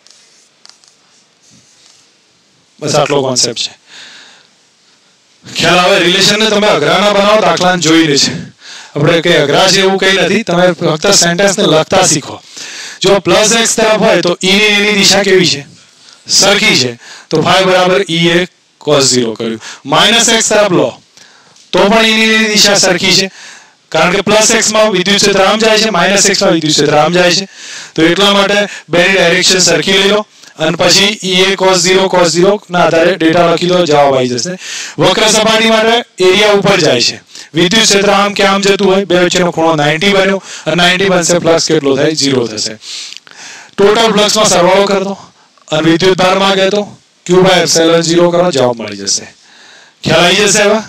બસ આટલો કોન્સેપ્ટ છે. ખ્યાલ આવે? રિલેશન ને તમે અઘરા ના બનાવો, દાખલાને જોઈને છે. આપણે કઈ અઘરા છે એવું કઈ નથી, તમે ફક્ત સેન્ટેન્સ ને લખતા શીખો. જો પ્લસ x તરફ હોય તો e ની દિશા કેવી છે? સરખી છે. તો phi બરાબર e a cos 0 કર્યું. માઈનસ x તરફ લો તો પણ e ની દિશા સરખી છે, કારણ કે પ્લસ x માં વિદ્યુત ક્ષેત્ર આમ જાય છે, માઈનસ x માં વિદ્યુત ક્ષેત્ર આમ જાય છે. તો એટલા માટે બેની ડાયરેક્શન સરખી લઈ લો અને પછી e a cos 0 ના આધારે ડેટા લખી દો, જવાબ આવી જશે. વક્ર સપાટી માટે એરિયા ઉપર જાય છે, વિદ્યુત ક્ષેત્ર આમ કે આમ જતું હોય, બે વચ્ચેનો ખૂણો 90 બન્યો અને 90 બનશે પ્લસ કેટલો થાય 0 થશે. ટોટલ ફ્લક્સ માં સરવાળો કરી દો અને વિદ્યુત ભાર માંગે તો q by epsilon 0 કરો, જવાબ મળી જશે. ખ્યાલ આવી જશે? હવે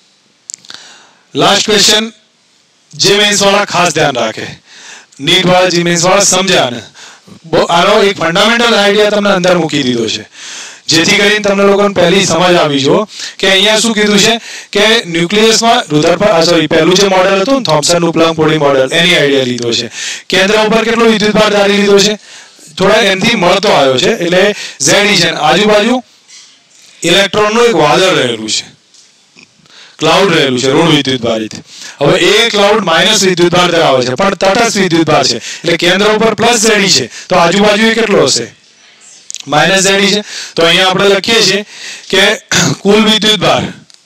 લાસ્ટ ક્વેશ્ચન જે મેન્સ વાળા ખાસ ધ્યાન રાખે, નીટ વાળા જે મેન્સ વાળા સમજ્યા ને, આનો એક ફંડામેન્ટલ આઈડિયા તમને અંદર મૂકી દીધો છે, જેથી કરીને તમને લોકોને પહેલી સમજ આવી જો કે અહીંયા શું કીધું છે કે ન્યુક્લિયસમાં રુધિરભાર, સોરી પહેલું જે મોડેલ હતું થોમ્સનનું પ્લંગ-પોળી મોડેલ, એની આઈડિયા લીધો છે. કેન્દ્ર ઉપર કેટલો વિદ્યુતભાર ધારી લીધો છે? થોડા એનથી મળતો આવ્યો છે, એટલે ઝેડ છે. આજુબાજુ ઇલેક્ટ્રોનનું એક વાદળ રહેલું છે, ક્લાઉડ રહેલું છે ઋણ વિદ્યુતભારિત. હવે એ ક્લાઉડ માઇનસ વિદ્યુતભાર ધરાવે છે પણ તટસ્થ વિદ્યુતભાર છે, એટલે કેન્દ્ર ઉપર પ્લસ ઝેડ છે તો આજુબાજુ એ કેટલો હશે? માઇનસ ઝેડ છે. તો અહીંયા આપણે લખીએ છીએ કે કુલ વિદ્યુતભાર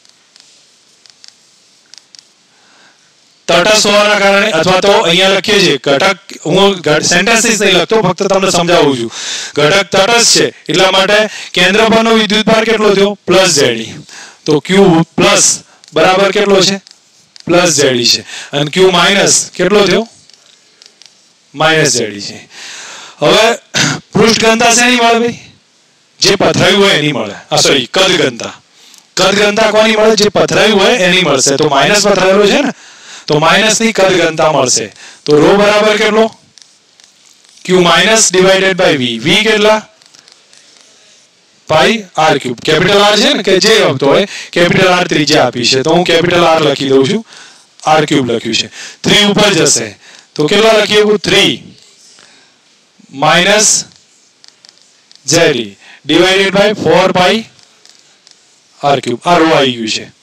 તટસ્થ હોવાના કારણે, અથવા તો અહીંયા લખીએ છીએ ઘટક, હું સેન્ટેન્સ નહીં લખતો, ફક્ત તમને સમજાવું છું. ઘટક તટસ્થ છે એટલા માટે કેન્દ્ર પરનો વિદ્યુતભાર કેટલો થયો? Plus Z. તો q પ્લસ બરાબર કેટલો છે? પ્લસ ઝેડ છે. અને q માઇનસ કેટલો થયો? માઇનસ ઝેડ છે. હવે પૃષ્ઠ ઘનતા શેની મળે ભાઈ? જે પથરાયું હોય એની મળે. સોરી, કદ ઘનતા. કદ ઘનતા કોની મળે? જે પથરાયું હોય એની મળશે. તો માઇનસ પથરાયેલો છે ને, તો માઇનસ ની કદ ઘનતા મળશે. તો ρ બરાબર કેટલો? q minus divided by v. v કેટલા? Pi r cube. Capital r છે ને, કે જે આવતો હોય કેપિટલ r ત્રિજ્યા આપી છે, તો હું કેપિટલ r લખી દઉં છું, r ક્યુબ લખ્યું છે. 3 ઉપર જશે તો કેટલા લખીએ? 3 minus Z divided by 4 pi r cube. આ રો આવી ગયું છે.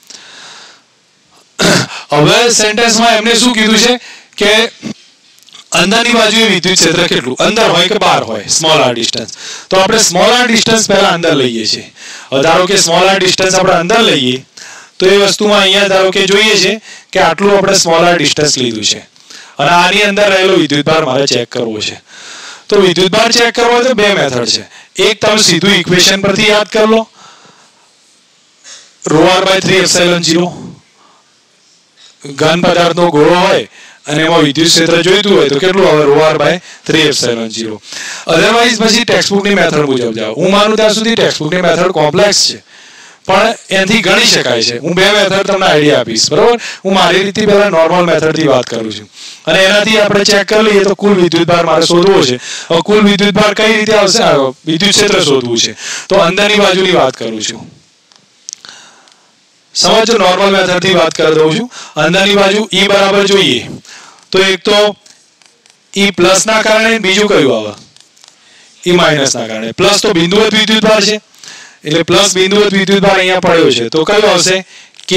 હવે સેન્ટેન્સમાં એમને શું કીધું છે કે અંદરની બાજુએ વિદ્યુત ક્ષેત્ર કેટલું, અંદર હોય કે બહાર હોય, સ્મોલ r ડિસ્ટન્સ. તો આપણે સ્મોલ r ડિસ્ટન્સ પહેલા અંદર લઈએ છીએ. હવે ધારો કે સ્મોલ r ડિસ્ટન્સ આપણે અંદર લઈએ તો એ વસ્તુમાં અહીંયા ધારો કે જોઈએ છે કે આટલું આપણે સ્મોલ r ડિસ્ટન્સ લીધું છે અને આની અંદર રહેલો વિદ્યુતભાર મારે ચેક કરવો છે. તો વિદ્યુતભાર ચેક કરવો હોય તો બે મેથડ છે. એક તમે સીધું ઇક્વેશન પરથી યાદ કરી લો, ρr/3ε0 ઘન પદાર્થનો ગોળો હોય અને એમાં વિદ્યુત ક્ષેત્ર જોઈતું હોય તો કેટલું આવે? ρr/3ε0. અધરવાઇઝ પછી ટેક્સ્ટબુકની મેથડ મુજબ જાઓ. હું માનું ત્યાં સુધી ટેક્સ્ટબુકની મેથડ કોમ્પ્લેક્સ છે પણ એનાથી ગણી શકાય છે. હું બે મેથડ તમને આઈડિયા આપીશ, બરોબર? હું મારી રીતે પહેલા નોર્મલ મેથડથી વાત કરું છું અને એનાથી આપણે ચેક કરી લઈએ તો કુલ વિદ્યુતભાર મારે શોધવો છે. હવે કુલ વિદ્યુતભાર કઈ રીતે આવશે? વિદ્યુત ક્ષેત્ર શોધવું છે તો અંદરની બાજુની વાત કરું છું. સમજો, નોર્મલ મેથડથી વાત કરી દઉં છું. અંદરની બાજુ E બરાબર જોઈએ તો એક તો E પ્લસ ના કારણે, બીજું કયું આવે? E માઇનસ ના કારણે. પ્લસ તો બિંદુવત વિદ્યુતભાર છે એટલે પ્લસ બિંદુવત વિદ્યુતભાર અહીંયા પડ્યો છે તો કયું આવશે? k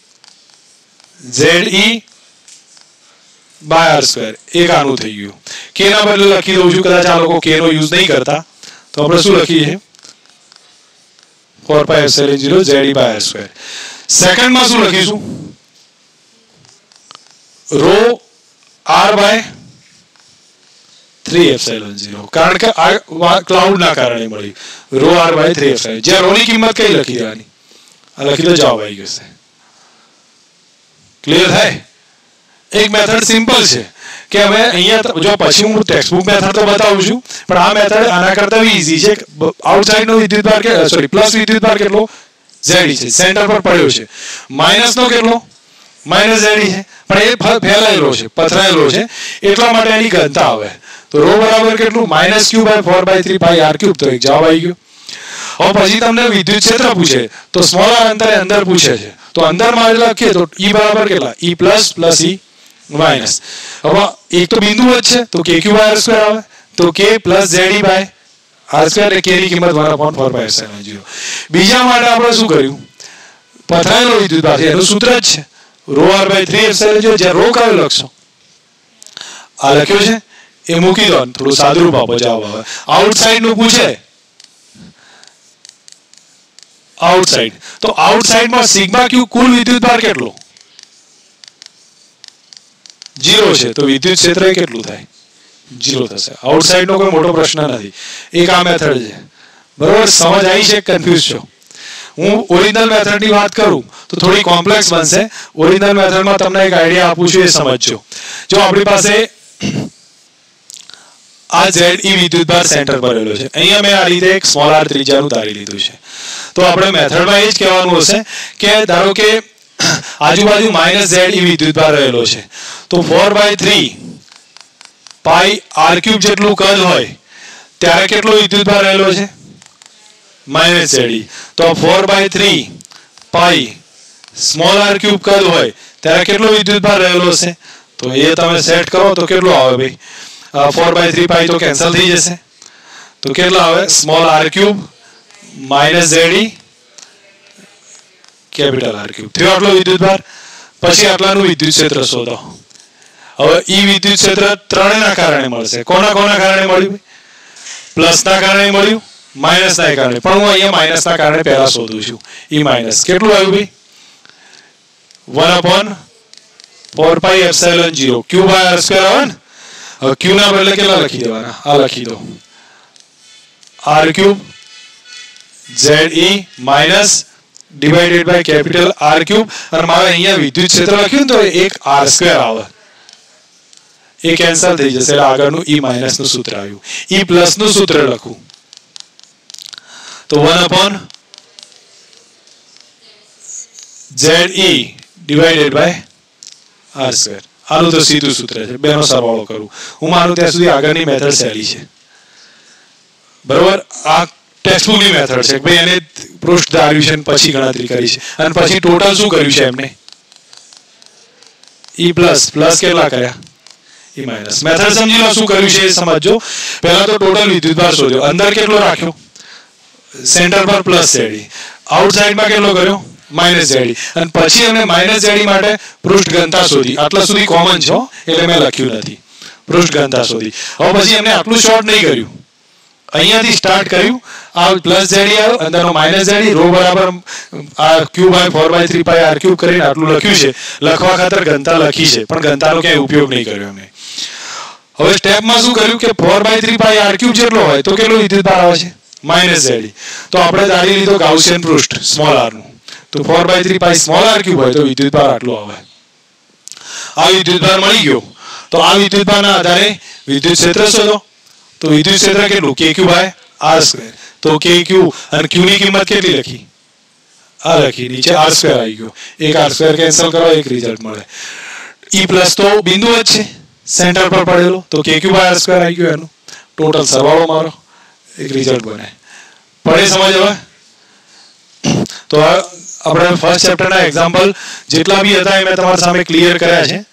ZE/r². એક આનું થઈ ગયું. k ના બદલે લખી દઉં છું, કદાચ આ લોકો k નો યુઝ નહીં કરતા તો આપણે શું લખીએ? 4πε0 ZE/r². સેકન્ડમાં શું લખીશું? ρr/3 3 એપ્સિલોન 0 કારણ કે આ ક્લાઉડ ના કારણે મળી રો r by 3 એપ્સિલોન જે રો ની કિંમત કઈ લખી દેવાની આ લખી દો જવાબ આવી ગયો છે ક્લિયર થાય એક મેથડ સિમ્પલ છે કે હવે અહીંયા જો પછી હું ટેક્સ્ટબુક મેથડ તો બતાવું છું પણ આ મેથડ આના કરતા ઈઝી છે આઉટસાઇડ નો વિદ્યુતભાર કે સોરી પ્લસ વિદ્યુતભાર કેટલો z છે સેન્ટર પર પડ્યો છે માઈનસ નો કેટલો માઈનસ z છે પણ એ ફેલાયેલો છે પથરાયેલો છે એટલા માટે એની ઘનતા આવે તો રો બરાબર કેટલું -q / 4/3 pi r³ તો એક જવાબ આવી ગયો હવે પછી તમને વિદ્યુત ક્ષેત્ર પૂછે તો સ્મોલ r અંતરે અંદર પૂછે છે તો અંદર માં લખીએ તો E બરાબર કેટલા E પ્લસ E માઈનસ હવે એક તો બિંદુ જ છે તો kq/r² આવે તો k + ze r² એ k ની કિંમત 1/4πε0 બીજા માટે આપણે શું કર્યું પથરાયેલો વિદ્યુતભાર છે એનું સૂત્ર જ છે રો r by 3 એપ્સિલોન 0 જે રો કયો લખશો આ લખ્યો છે એ મૂકી દો થોડું સાદુરૂપ આપો જવાબ આવે આઉટસાઇડ નું પૂછે આઉટસાઇડ તો આઉટસાઇડ માં સિગ્મા q કુલ વિદ્યુતભાર કેટલો 0 છે તો વિદ્યુત ક્ષેત્ર કેટલું થાય 0 થશે આઉટસાઇડ નો કોઈ મોટો પ્રશ્ન નથી એક આ મેથડ છે બરોબર સમજ આવી છે કન્ફ્યુઝ છો હું ઓરિજિનલ મેથડ ની વાત કરું તો થોડી કોમ્પ્લેક્સ બનશે ઓરિજિનલ મેથડ માં તમને એક આઈડિયા આપું છું એ સમજજો જો આપણી પાસે આ ZE વિદ્યુતભાર સેન્ટર પર રહેલો છે અહીંયા મેં આ રીતે એક સ્મોલ r ત્રિજ્યાનું ધારી લીધું છે તો આપણે મેથડમાં એ જ કહેવાનું હશે કે ધારો કે આજુબાજુ -ZE વિદ્યુતભાર રહેલો છે તો 4/3 પાઈ r³ જેટલું કદ હોય ત્યારે કેટલો વિદ્યુતભાર રહેલો છે -ZE તો 4/3 પાઈ સ્મોલ r³ કદ હોય ત્યારે કેટલો વિદ્યુતભાર રહેલો છે તો એ તમે સેટ કરો તો કેટલો આવે ભાઈ 4/3 પાઈ તો કેન્સલ થઈ જશે તો કેટલા આવે small r³ -ZE capital r³ થયો આટલો વિદ્યુતભાર પછી આટલાનું વિદ્યુત ક્ષેત્ર શોધો હવે ઈ વિદ્યુત ક્ષેત્ર ત્રણેયના કારણે મળશે કોના કારણે મળ્યું પ્લસ ના કારણે મળ્યું માઈનસ ના કારણે પણ હું અહીંયા માઈનસ ના કારણે પહેલા શોધું છું ઈ માઈનસ કેટલું આવ્યું ભાઈ 1/4πε0 q/r² આવે ને હવે q ના બદલે કેટલા લખી દેવાના આ લખી દો r³ ZE minus divided by capital r³ અને મારે અહીંયા વિદ્યુત ક્ષેત્ર લખ્યું તો એક r² આવે એ કેન્સલ થઈ જશે એટલે આગળનું E માઈનસ નું સૂત્ર આવ્યું E પ્લસ નું સૂત્ર લખું તો 1/ZE ડિવાઇડેડ બાય r². આનું તો સીધું સૂત્ર છે બેનો સરવાળો કરું હું માનું ત્યાં સુધી આગળની મેથડ સહેલી છે બરોબર આ ટેક્સ્ટબુકની મેથડ છે ભાઈ એને પૃષ્ઠ ધાર્યું છે પછી ગણતરી કરી છે અને પછી ટોટલ શું કર્યું છે એમને E પ્લસ કેટલા કર્યા E માઈનસ મેથડ સમજી લો શું કર્યું છે એ સમજો પહેલા તો ટોટલ વિદ્યુતભાર શોધ્યો અંદર કેટલો રાખ્યો સેન્ટર પર +ZE આઉટસાઇડ માં કેટલો કર્યો -ZE અને પછી અમે -ZE માટે પૃષ્ઠ ઘનતા શોધી આટલા સુધી કોમન છે એટલે મેં લખ્યું નથી પૃષ્ઠ ઘનતા શોધી હવે પછી અમને આટલું શોર્ટ નહીં કર્યું અહીંયાથી સ્ટાર્ટ કર્યું આ +ZE આવ્યો અંદરનો -ZE રો બરાબર આ q/4/3 પાઈ r³ કરીને આટલું લખ્યું છે લખવા ખાતર ઘનતા લખી છે પણ ઘનતાનો ક્યાંય ઉપયોગ નહીં કર્યો અમે હવે સ્ટેપમાં શું કર્યું કે 4/3 પાઈ r³ જેટલો હોય તો કેટલો વિદ્યુતભાર આવે છે -ZE તો આપણે ધારી લીધો ગાઉસિયન પૃષ્ઠ સ્મોલ r નું તો 4/3 પાઈ સ્મોલ r³ હોય તો વિદ્યુતભાર આટલો આવે આ વિદ્યુતભાર મળી ગયો તો આ વિદ્યુતભારના આધારે વિદ્યુત ક્ષેત્ર શોધો તો વિદ્યુત ક્ષેત્ર કેટલું kq/r² તો kq અને q ની કિંમત કેટલી લખી આ લખી નીચે r² આવી ગયો એક r² કેન્સલ કરો એક રિઝલ્ટ મળે E પ્લસ તો બિંદુ જ છે સેન્ટર પર પડેલો તો kq/r² આવી ગયો એનું ટોટલ સરવાળો મારો એક રિઝલ્ટ બને પડે સમજ હવે તો આપણે ફર્સ્ટ ચેપ્ટરના એક્ઝામ્પલ જેટલા બી હતા એ મેં તમારી સામે ક્લિયર કર્યા છે